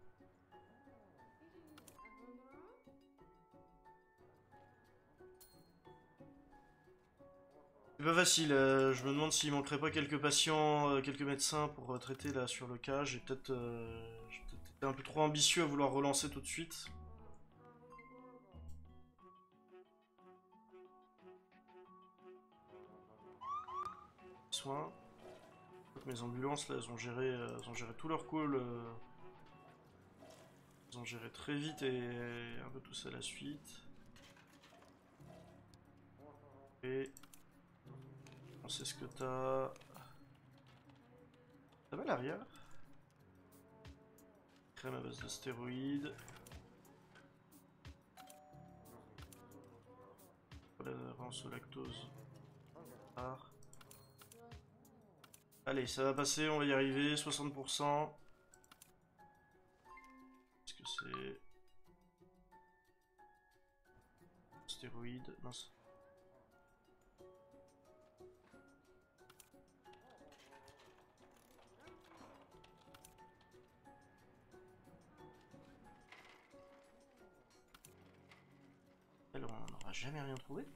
C'est pas facile, je me demande s'il manquerait pas quelques patients, quelques médecins pour traiter là sur le cas. J'ai peut-être été un peu trop ambitieux à vouloir relancer tout de suite. Soins. Mes ambulances là, elles ont géré tout leur call. Ils ont géré très vite et un peu tout ça à la suite. Et on sait ce que t'as. T'as mal arrière? crème à base de stéroïdes. Rince au lactose. Allez, ça va passer, on va y arriver, 60%. Est-ce que c'est... Stéroïdes, mince. Alors, on n'aura jamais rien trouvé.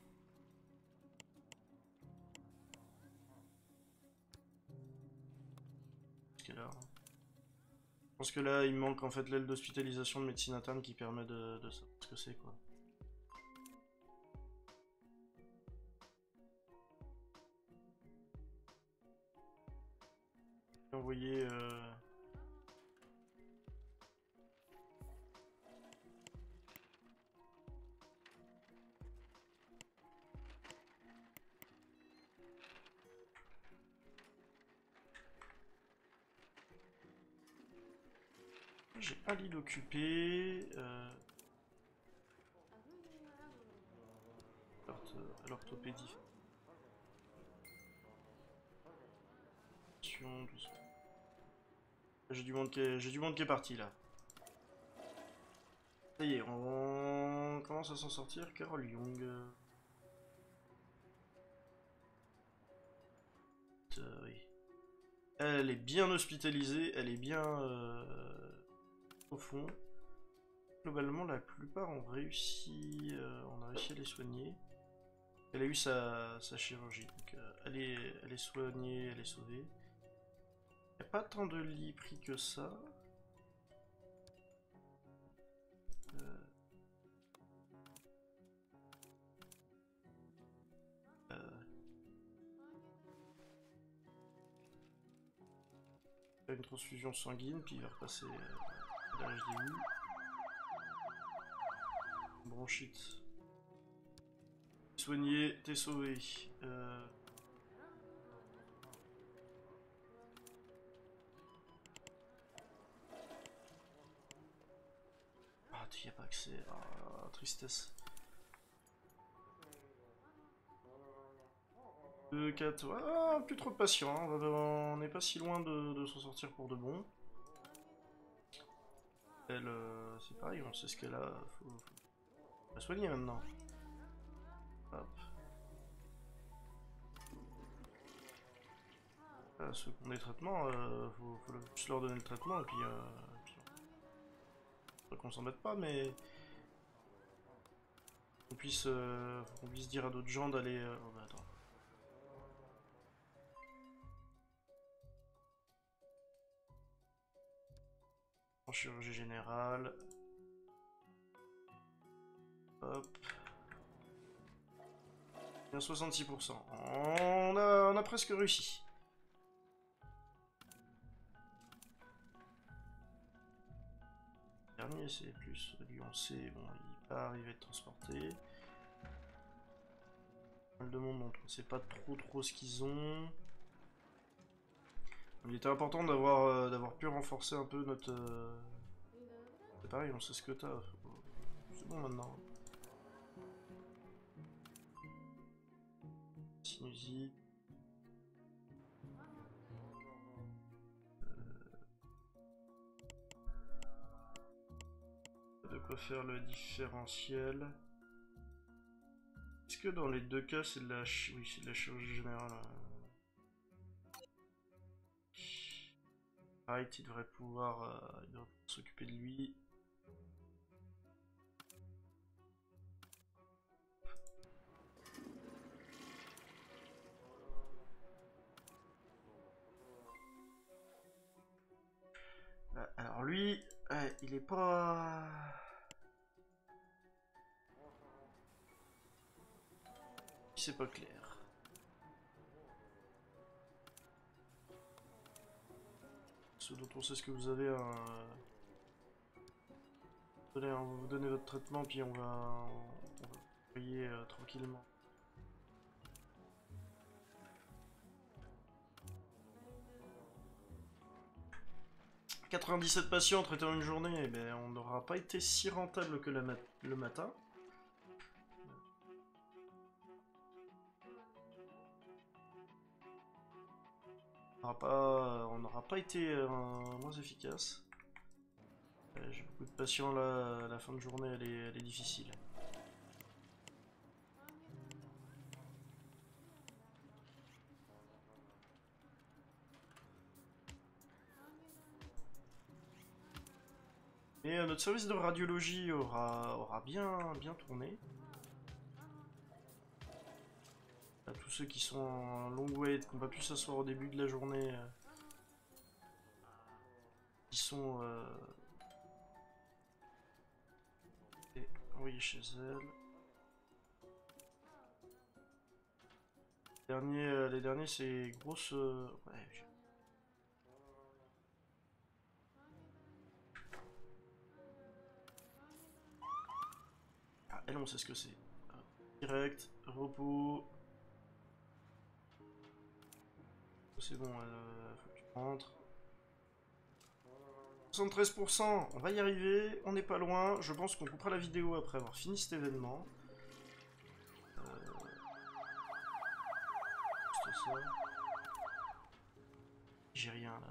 Parce que là... Je pense que là, il me manque en fait l'aile d'hospitalisation de médecine interne qui permet de savoir ce que c'est, quoi. Envoyer... J'ai un lit occupé. À l'orthopédie. J'ai du monde qui est parti là. Ça y est, on commence à s'en sortir. Carole Young. Oui. Elle est bien hospitalisée, elle est bien au fond. Globalement, la plupart ont réussi, on a réussi à les soigner. Elle a eu sa chirurgie, donc elle est soignée, elle est sauvée. Il n'y a pas tant de lits pris que ça. Une transfusion sanguine, puis il va repasser à la HDU. Bronchite. Soigné, t'es sauvé. Ah, tu n'y as pas accès. Ah, tristesse. 2, 4, ah, plus trop de patients, hein. On n'est pas si loin de s'en sortir pour de bon. Elle, c'est pareil, on sait ce qu'elle a, faut la soigner maintenant. Hop. Ceux qui ont des traitements, faut juste leur donner le traitement et puis qu'on s'embête pas, mais qu'on puisse dire à d'autres gens d'aller... Oh bah attends. En chirurgie générale. Hop. Bien 66%. On a presque réussi. Le dernier c'est plus Lyon C, bon il va arriver à être transporté. Pas mal de monde donc on sait pas trop ce qu'ils ont. Il était important d'avoir pu renforcer un peu notre... C'est pareil, on sait ce que t'as. C'est bon maintenant. Sinusite. De quoi faire le différentiel. Est-ce que dans les deux cas c'est de la... Oui, c'est de la chirurgie générale. Right, il devrait pouvoir s'occuper de lui. Alors lui, il est pas... C'est pas clair. Ce dont on sait ce que vous avez Allez, on va vous donner votre traitement puis on va payer tranquillement. 97 patients traités en une journée, eh ben, on n'aura pas été si rentable que le matin. On n'aura pas été moins efficace. J'ai beaucoup de patients là, la fin de journée elle est difficile. Et notre service de radiologie aura bien tourné. Là, tous ceux qui sont en long wait, qui n'ont pas pu s'asseoir au début de la journée, qui sont envoyés chez elle. Les derniers c'est grosse... ouais, ah, elle on sait ce que c'est. Direct, repos. C'est bon, faut que tu rentres. 73%, on va y arriver, on n'est pas loin. Je pense qu'on coupera la vidéo après avoir fini cet événement. Juste ça. J'ai rien là.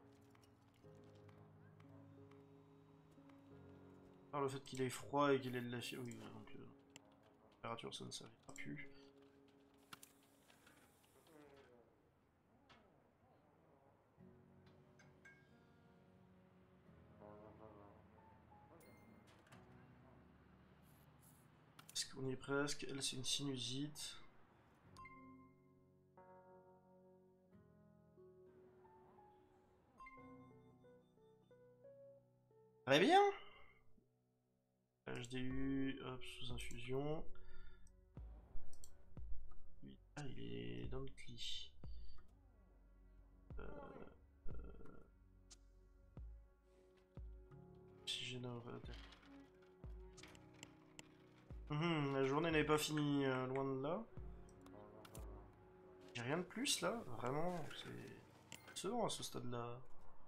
Alors le fait qu'il ait froid et qu'il ait de la fièvre, oui, donc la température ça ne servira plus. Est-ce qu'on y est presque? Elle c'est une sinusite. Très bien. HDU, hop, sous infusion. Oui, ah, il est dans le lit. Oxygénore. La journée n'est pas finie, loin de là. J'ai rien de plus là, vraiment, c'est décevant à ce stade-là.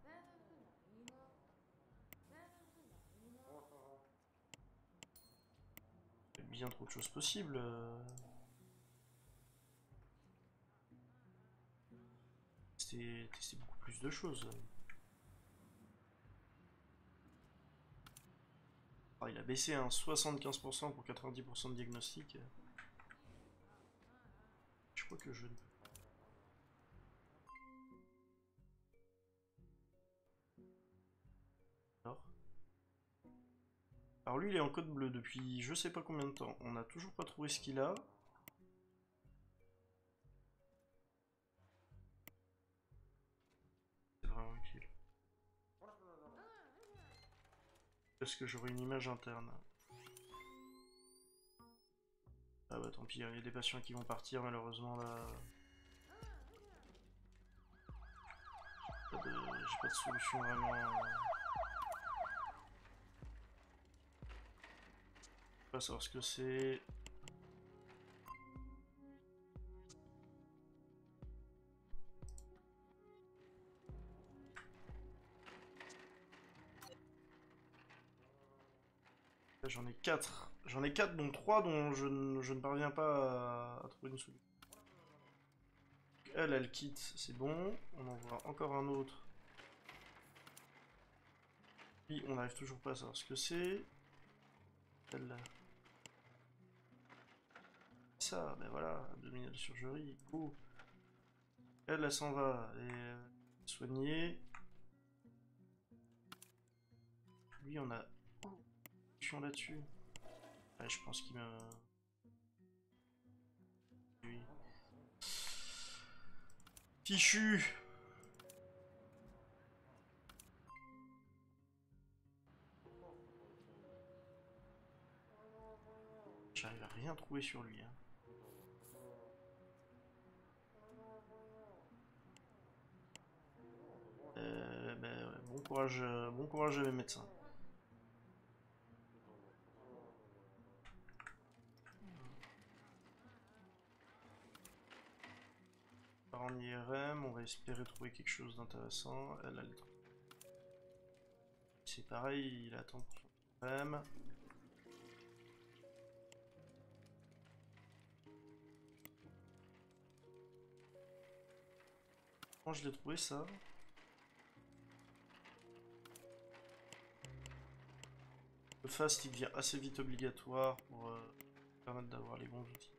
Il y a bien trop de choses possibles. Tester beaucoup plus de choses. Ah, il a baissé à 75% pour 90% de diagnostic. Je crois que je... Alors lui il est en code bleu depuis je sais pas combien de temps. On n'a toujours pas trouvé ce qu'il a. C'est vraiment utile. Est-ce que j'aurai une image interne? Ah bah tant pis, il y a des patients qui vont partir malheureusement là. J'ai pas de solution vraiment. Je vais pas savoir ce que c'est. J'en ai 4. J'en ai 4 dont 3 dont je ne parviens pas à trouver une solution. Elle quitte, c'est bon. On en voit encore un autre. Puis on n'arrive toujours pas à savoir ce que c'est. Elle. Ça, ben voilà, abdominal surgerie. Oh. Elle s'en va. Elle est soignée. Lui, on a... Oh, là-dessus. Ouais, je pense qu'il me... Lui. Fichu. J'arrive à rien trouver sur lui. Hein. Ben, ouais, bon courage à mes médecins. En IRM, on va espérer trouver quelque chose d'intéressant. Elle a le... c'est pareil, il attend pour son problème. Comment je l'ai trouvé ça? Le fast il devient assez vite obligatoire pour permettre d'avoir les bons outils.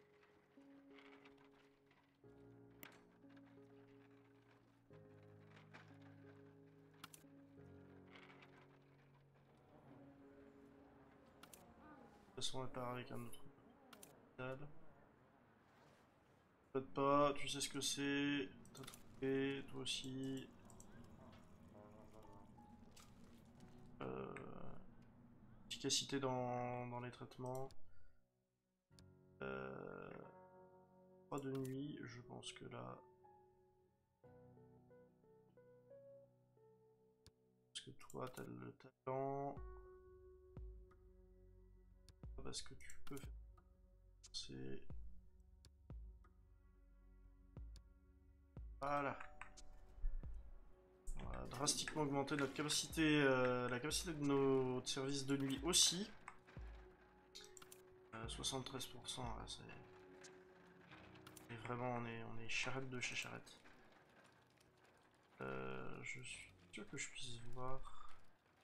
De toute façon on part avec un autre hôpital. Peut-être pas, tu sais ce que c'est, t'as trouvé, toi aussi. Efficacité dans les traitements. Pas de nuit, je pense que là... Parce que toi t'as le talent. Parce que tu peux faire... C'est... Voilà. On va drastiquement augmenter notre capacité, la capacité de nos services de nuit aussi. 73%, là, c'est... Et vraiment, on est charrette de chez charrette. Je suis sûr que je puisse voir...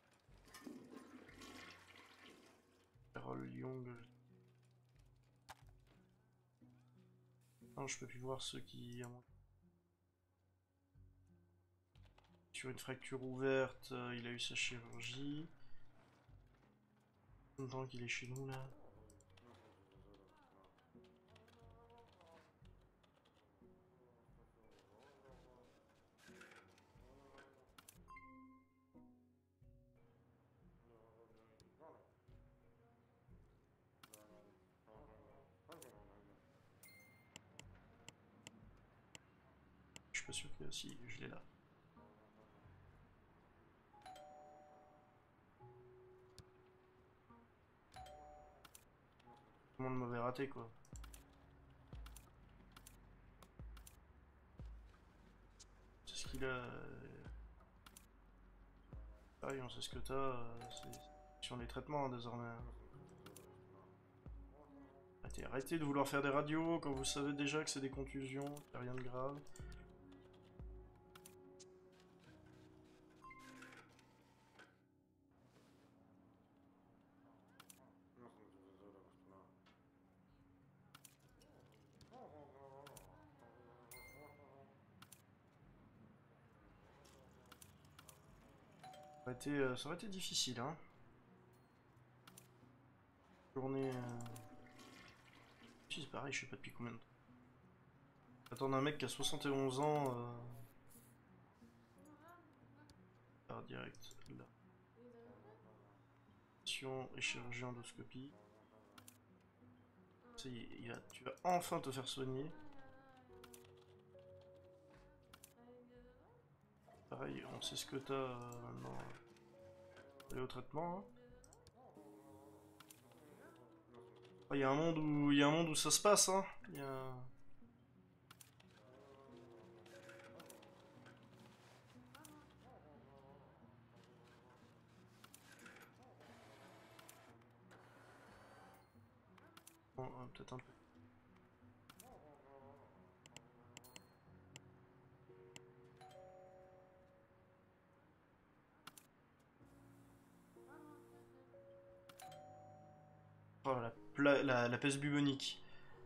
Carole Young... Non, je peux plus voir ceux qui... Sur une fracture ouverte, il a eu sa chirurgie. Longtemps qu'il est chez nous là. Je suis pas sûr que si, je l'ai là. Tout le monde m'avait raté quoi. C'est ce qu'il a. Pareil, on sait ce que t'as. C'est sur les traitements hein, désormais. Arrêtez de vouloir faire des radios quand vous savez déjà que c'est des contusions, qu'il n'y a rien de grave. Ça aurait été difficile, hein. Journée... Si, c'est pareil, je sais pas depuis combien de temps. Attendre un mec qui a 71 ans... Ah, direct, là. Et chirurgie endoscopie. Ça y est, tu vas enfin te faire soigner. Pareil, on sait ce que t'as maintenant. Aller au traitement. Hein. Il y a un monde où ça se passe. Hein. Y a... Bon, peut-être un peu. Oh, la peste bubonique.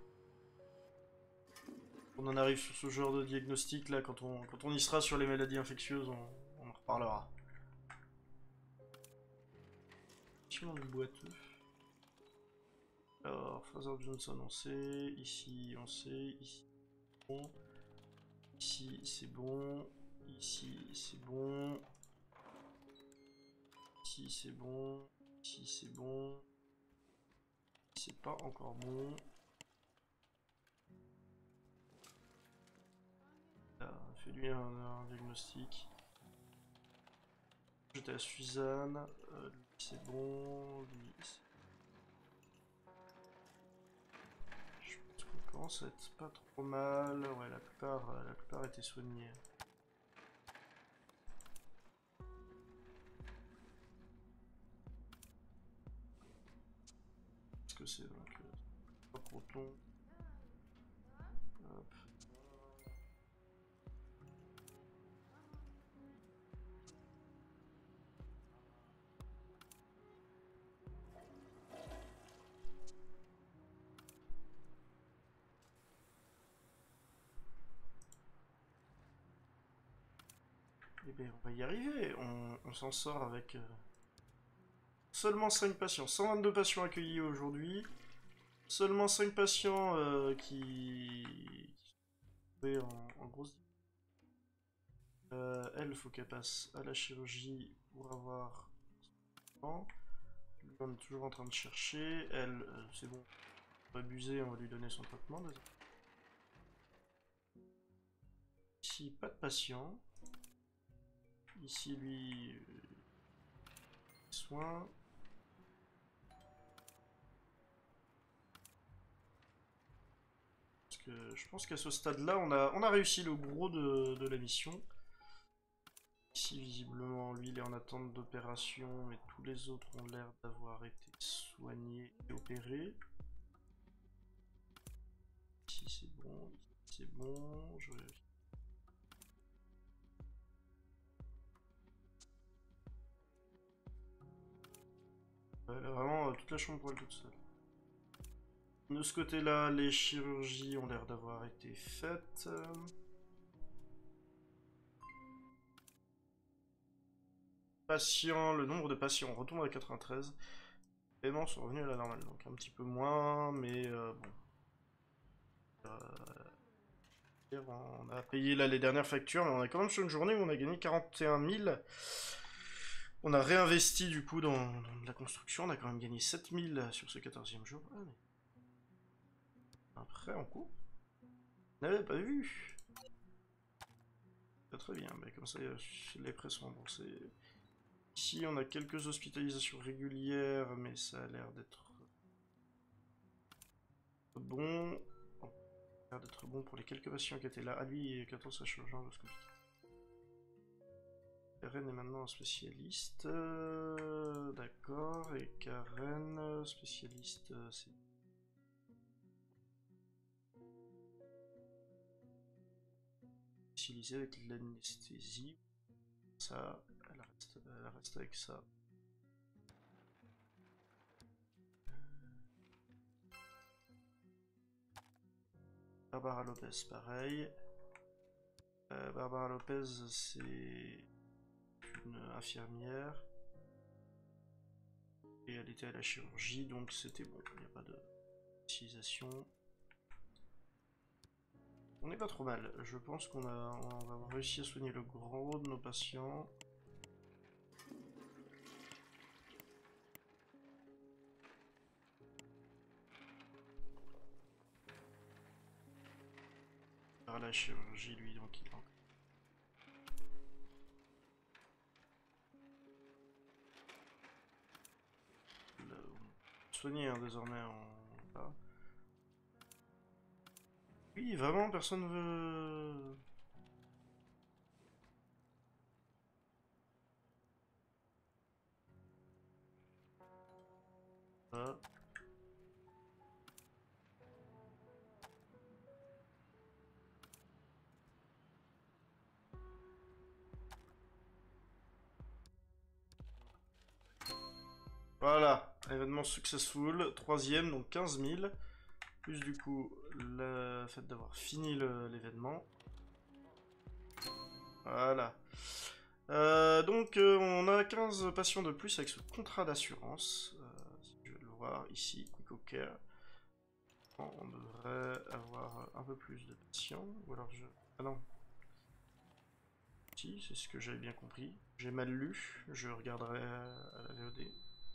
On en arrive sur ce genre de diagnostic là, quand on y sera sur les maladies infectieuses, on en reparlera. Chimon du boiteux. Alors, Fraser Johnson on sait, ici on sait, ici bon. Ici c'est bon, ici c'est bon. Ici c'est bon, ici c'est bon. C'est pas encore bon. Fais-lui un diagnostic. J'étais à Suzanne. Lui c'est bon. Lui c'est... Je pense qu'on commence à être pas trop mal. Ouais, la plupart étaient soignés. bosser, donc pas proton. Hop. Eh bien, on va y arriver, on s'en sort avec seulement 5 patients, 122 patients accueillis aujourd'hui, seulement 5 patients qui sont en grosse... elle, faut qu'elle passe à la chirurgie pour avoir... On est toujours en train de chercher, elle, c'est bon, on va abuser, on va lui donner son traitement. Ici, pas de patient. Ici, lui, soins. Parce que je pense qu'à ce stade-là, on a réussi le gros de la mission. Ici, visiblement, lui, il est en attente d'opération, et tous les autres ont l'air d'avoir été soignés et opérés. Ici, c'est bon. Ici, c'est bon. Je vérifie. Elle a vraiment toute la chambre pour elle toute seule. De ce côté-là, les chirurgies ont l'air d'avoir été faites. Patients, le nombre de patients retombe à 93. Les paiements sont revenus à la normale, donc un petit peu moins, mais bon. On a payé là les dernières factures, mais on a quand même sur une journée où on a gagné 41 000. On a réinvesti du coup dans la construction, on a quand même gagné 7 000 sur ce 14e jour. Ah, mais... Après, en cours, on n'avait pas vu. Très bien, mais comme ça, les prêts sont remboursés. Ici, on a quelques hospitalisations régulières, mais ça a l'air d'être bon. Ça a l'air d'être bon pour les quelques patients qui étaient là. Ah, lui, et 14, ça change parce que... Karen est maintenant un spécialiste. D'accord, et Karen, spécialiste, c'est... Spécialisé avec l'anesthésie. Ça, elle reste avec ça. Barbara Lopez, pareil. Barbara Lopez, c'est une infirmière. Et elle était à la chirurgie, donc c'était bon. Il n'y a pas de spécialisation. On n'est pas trop mal. Je pense qu'on va avoir réussi à soigner le gros de nos patients. Par la chirurgie, lui, donc il en... Soigner, hein, désormais, on... Là. Oui, vraiment, personne veut... Ah. Voilà, événement successful, troisième, donc 15 000. Plus du coup, le fait d'avoir fini l'événement. Voilà. Donc on a 15 patients de plus avec ce contrat d'assurance. Si je veux le voir ici, Quick Care. On devrait avoir un peu plus de patients. Ou alors je... Ah non. Si, c'est ce que j'avais bien compris. J'ai mal lu, je regarderai à la VOD.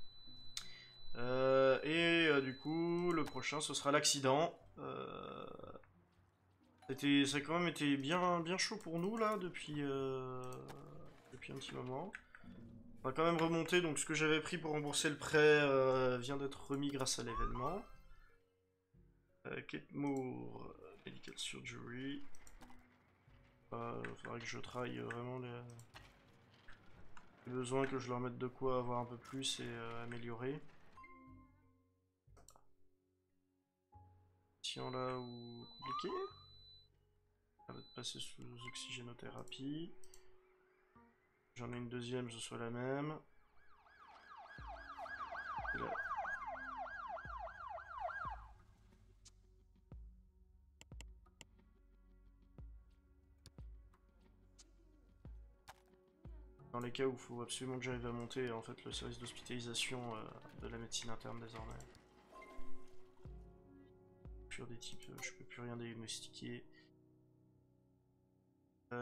Du coup, le prochain, ce sera l'accident. Ça a quand même été bien chaud pour nous, là, depuis un petit moment. On va quand même remonter, donc ce que j'avais pris pour rembourser le prêt vient d'être remis grâce à l'événement. Kate Moore, Medical Surgery. Faudrait que je travaille vraiment les besoins, que je leur mette de quoi avoir un peu plus et améliorer. patient là ou compliqué. On va passer sous oxygénothérapie. J'en ai une deuxième, ce soit la même. Et là. Dans les cas où il faut absolument que j'arrive à monter en fait le service d'hospitalisation de la médecine interne désormais. Sur des types, je peux plus rien diagnostiquer. Là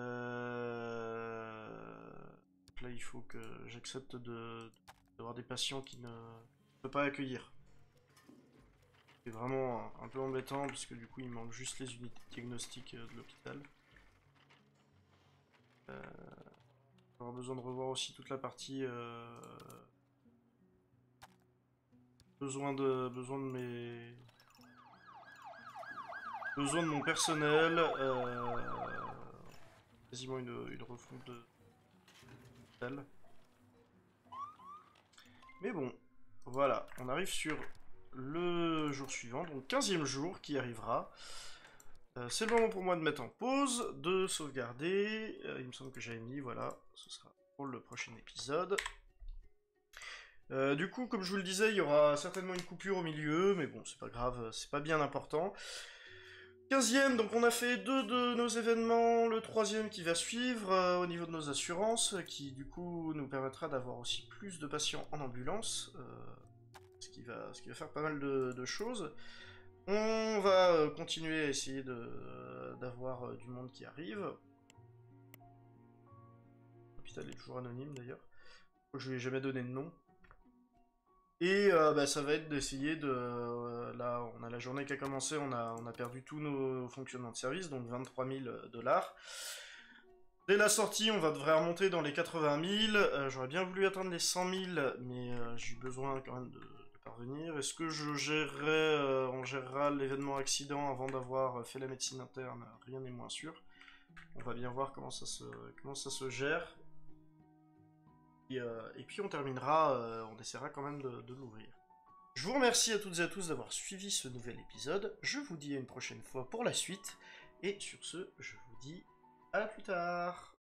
il faut que j'accepte d'avoir des patients qui ne peut pas accueillir. C'est vraiment un peu embêtant parce que du coup il manque juste les unités diagnostiques de l'hôpital. On aura besoin de revoir aussi toute la partie besoin de mon personnel, quasiment une refonte de l'hôpital. Mais bon, voilà, on arrive sur le jour suivant, donc 15e jour qui arrivera. C'est le moment pour moi de mettre en pause, de sauvegarder. Il me semble que j'avais mis, voilà, ce sera pour le prochain épisode. Du coup, comme je vous le disais, il y aura certainement une coupure au milieu, mais bon, c'est pas grave, c'est pas bien important. 15e, donc on a fait 2 de nos événements, le 3e qui va suivre au niveau de nos assurances, qui du coup nous permettra d'avoir aussi plus de patients en ambulance, ce qui va faire pas mal de choses. On va continuer à essayer d'avoir du monde qui arrive. L'hôpital est toujours anonyme d'ailleurs. Je lui ai jamais donné de nom. Et ça va être d'essayer de... là, on a la journée qui a commencé, on a perdu tous nos fonctionnements de service, donc 23 000 $. Dès la sortie, on devrait remonter dans les 80 000. J'aurais bien voulu atteindre les 100 000, mais j'ai eu besoin quand même de parvenir. Est-ce que je gérerai, on gérera l'événement accident avant d'avoir fait la médecine interne? Rien n'est moins sûr. On va bien voir comment ça se gère. Et puis on terminera, on essaiera quand même de l'ouvrir. Je vous remercie à toutes et à tous d'avoir suivi ce nouvel épisode. Je vous dis à une prochaine fois pour la suite. Et sur ce, je vous dis à plus tard.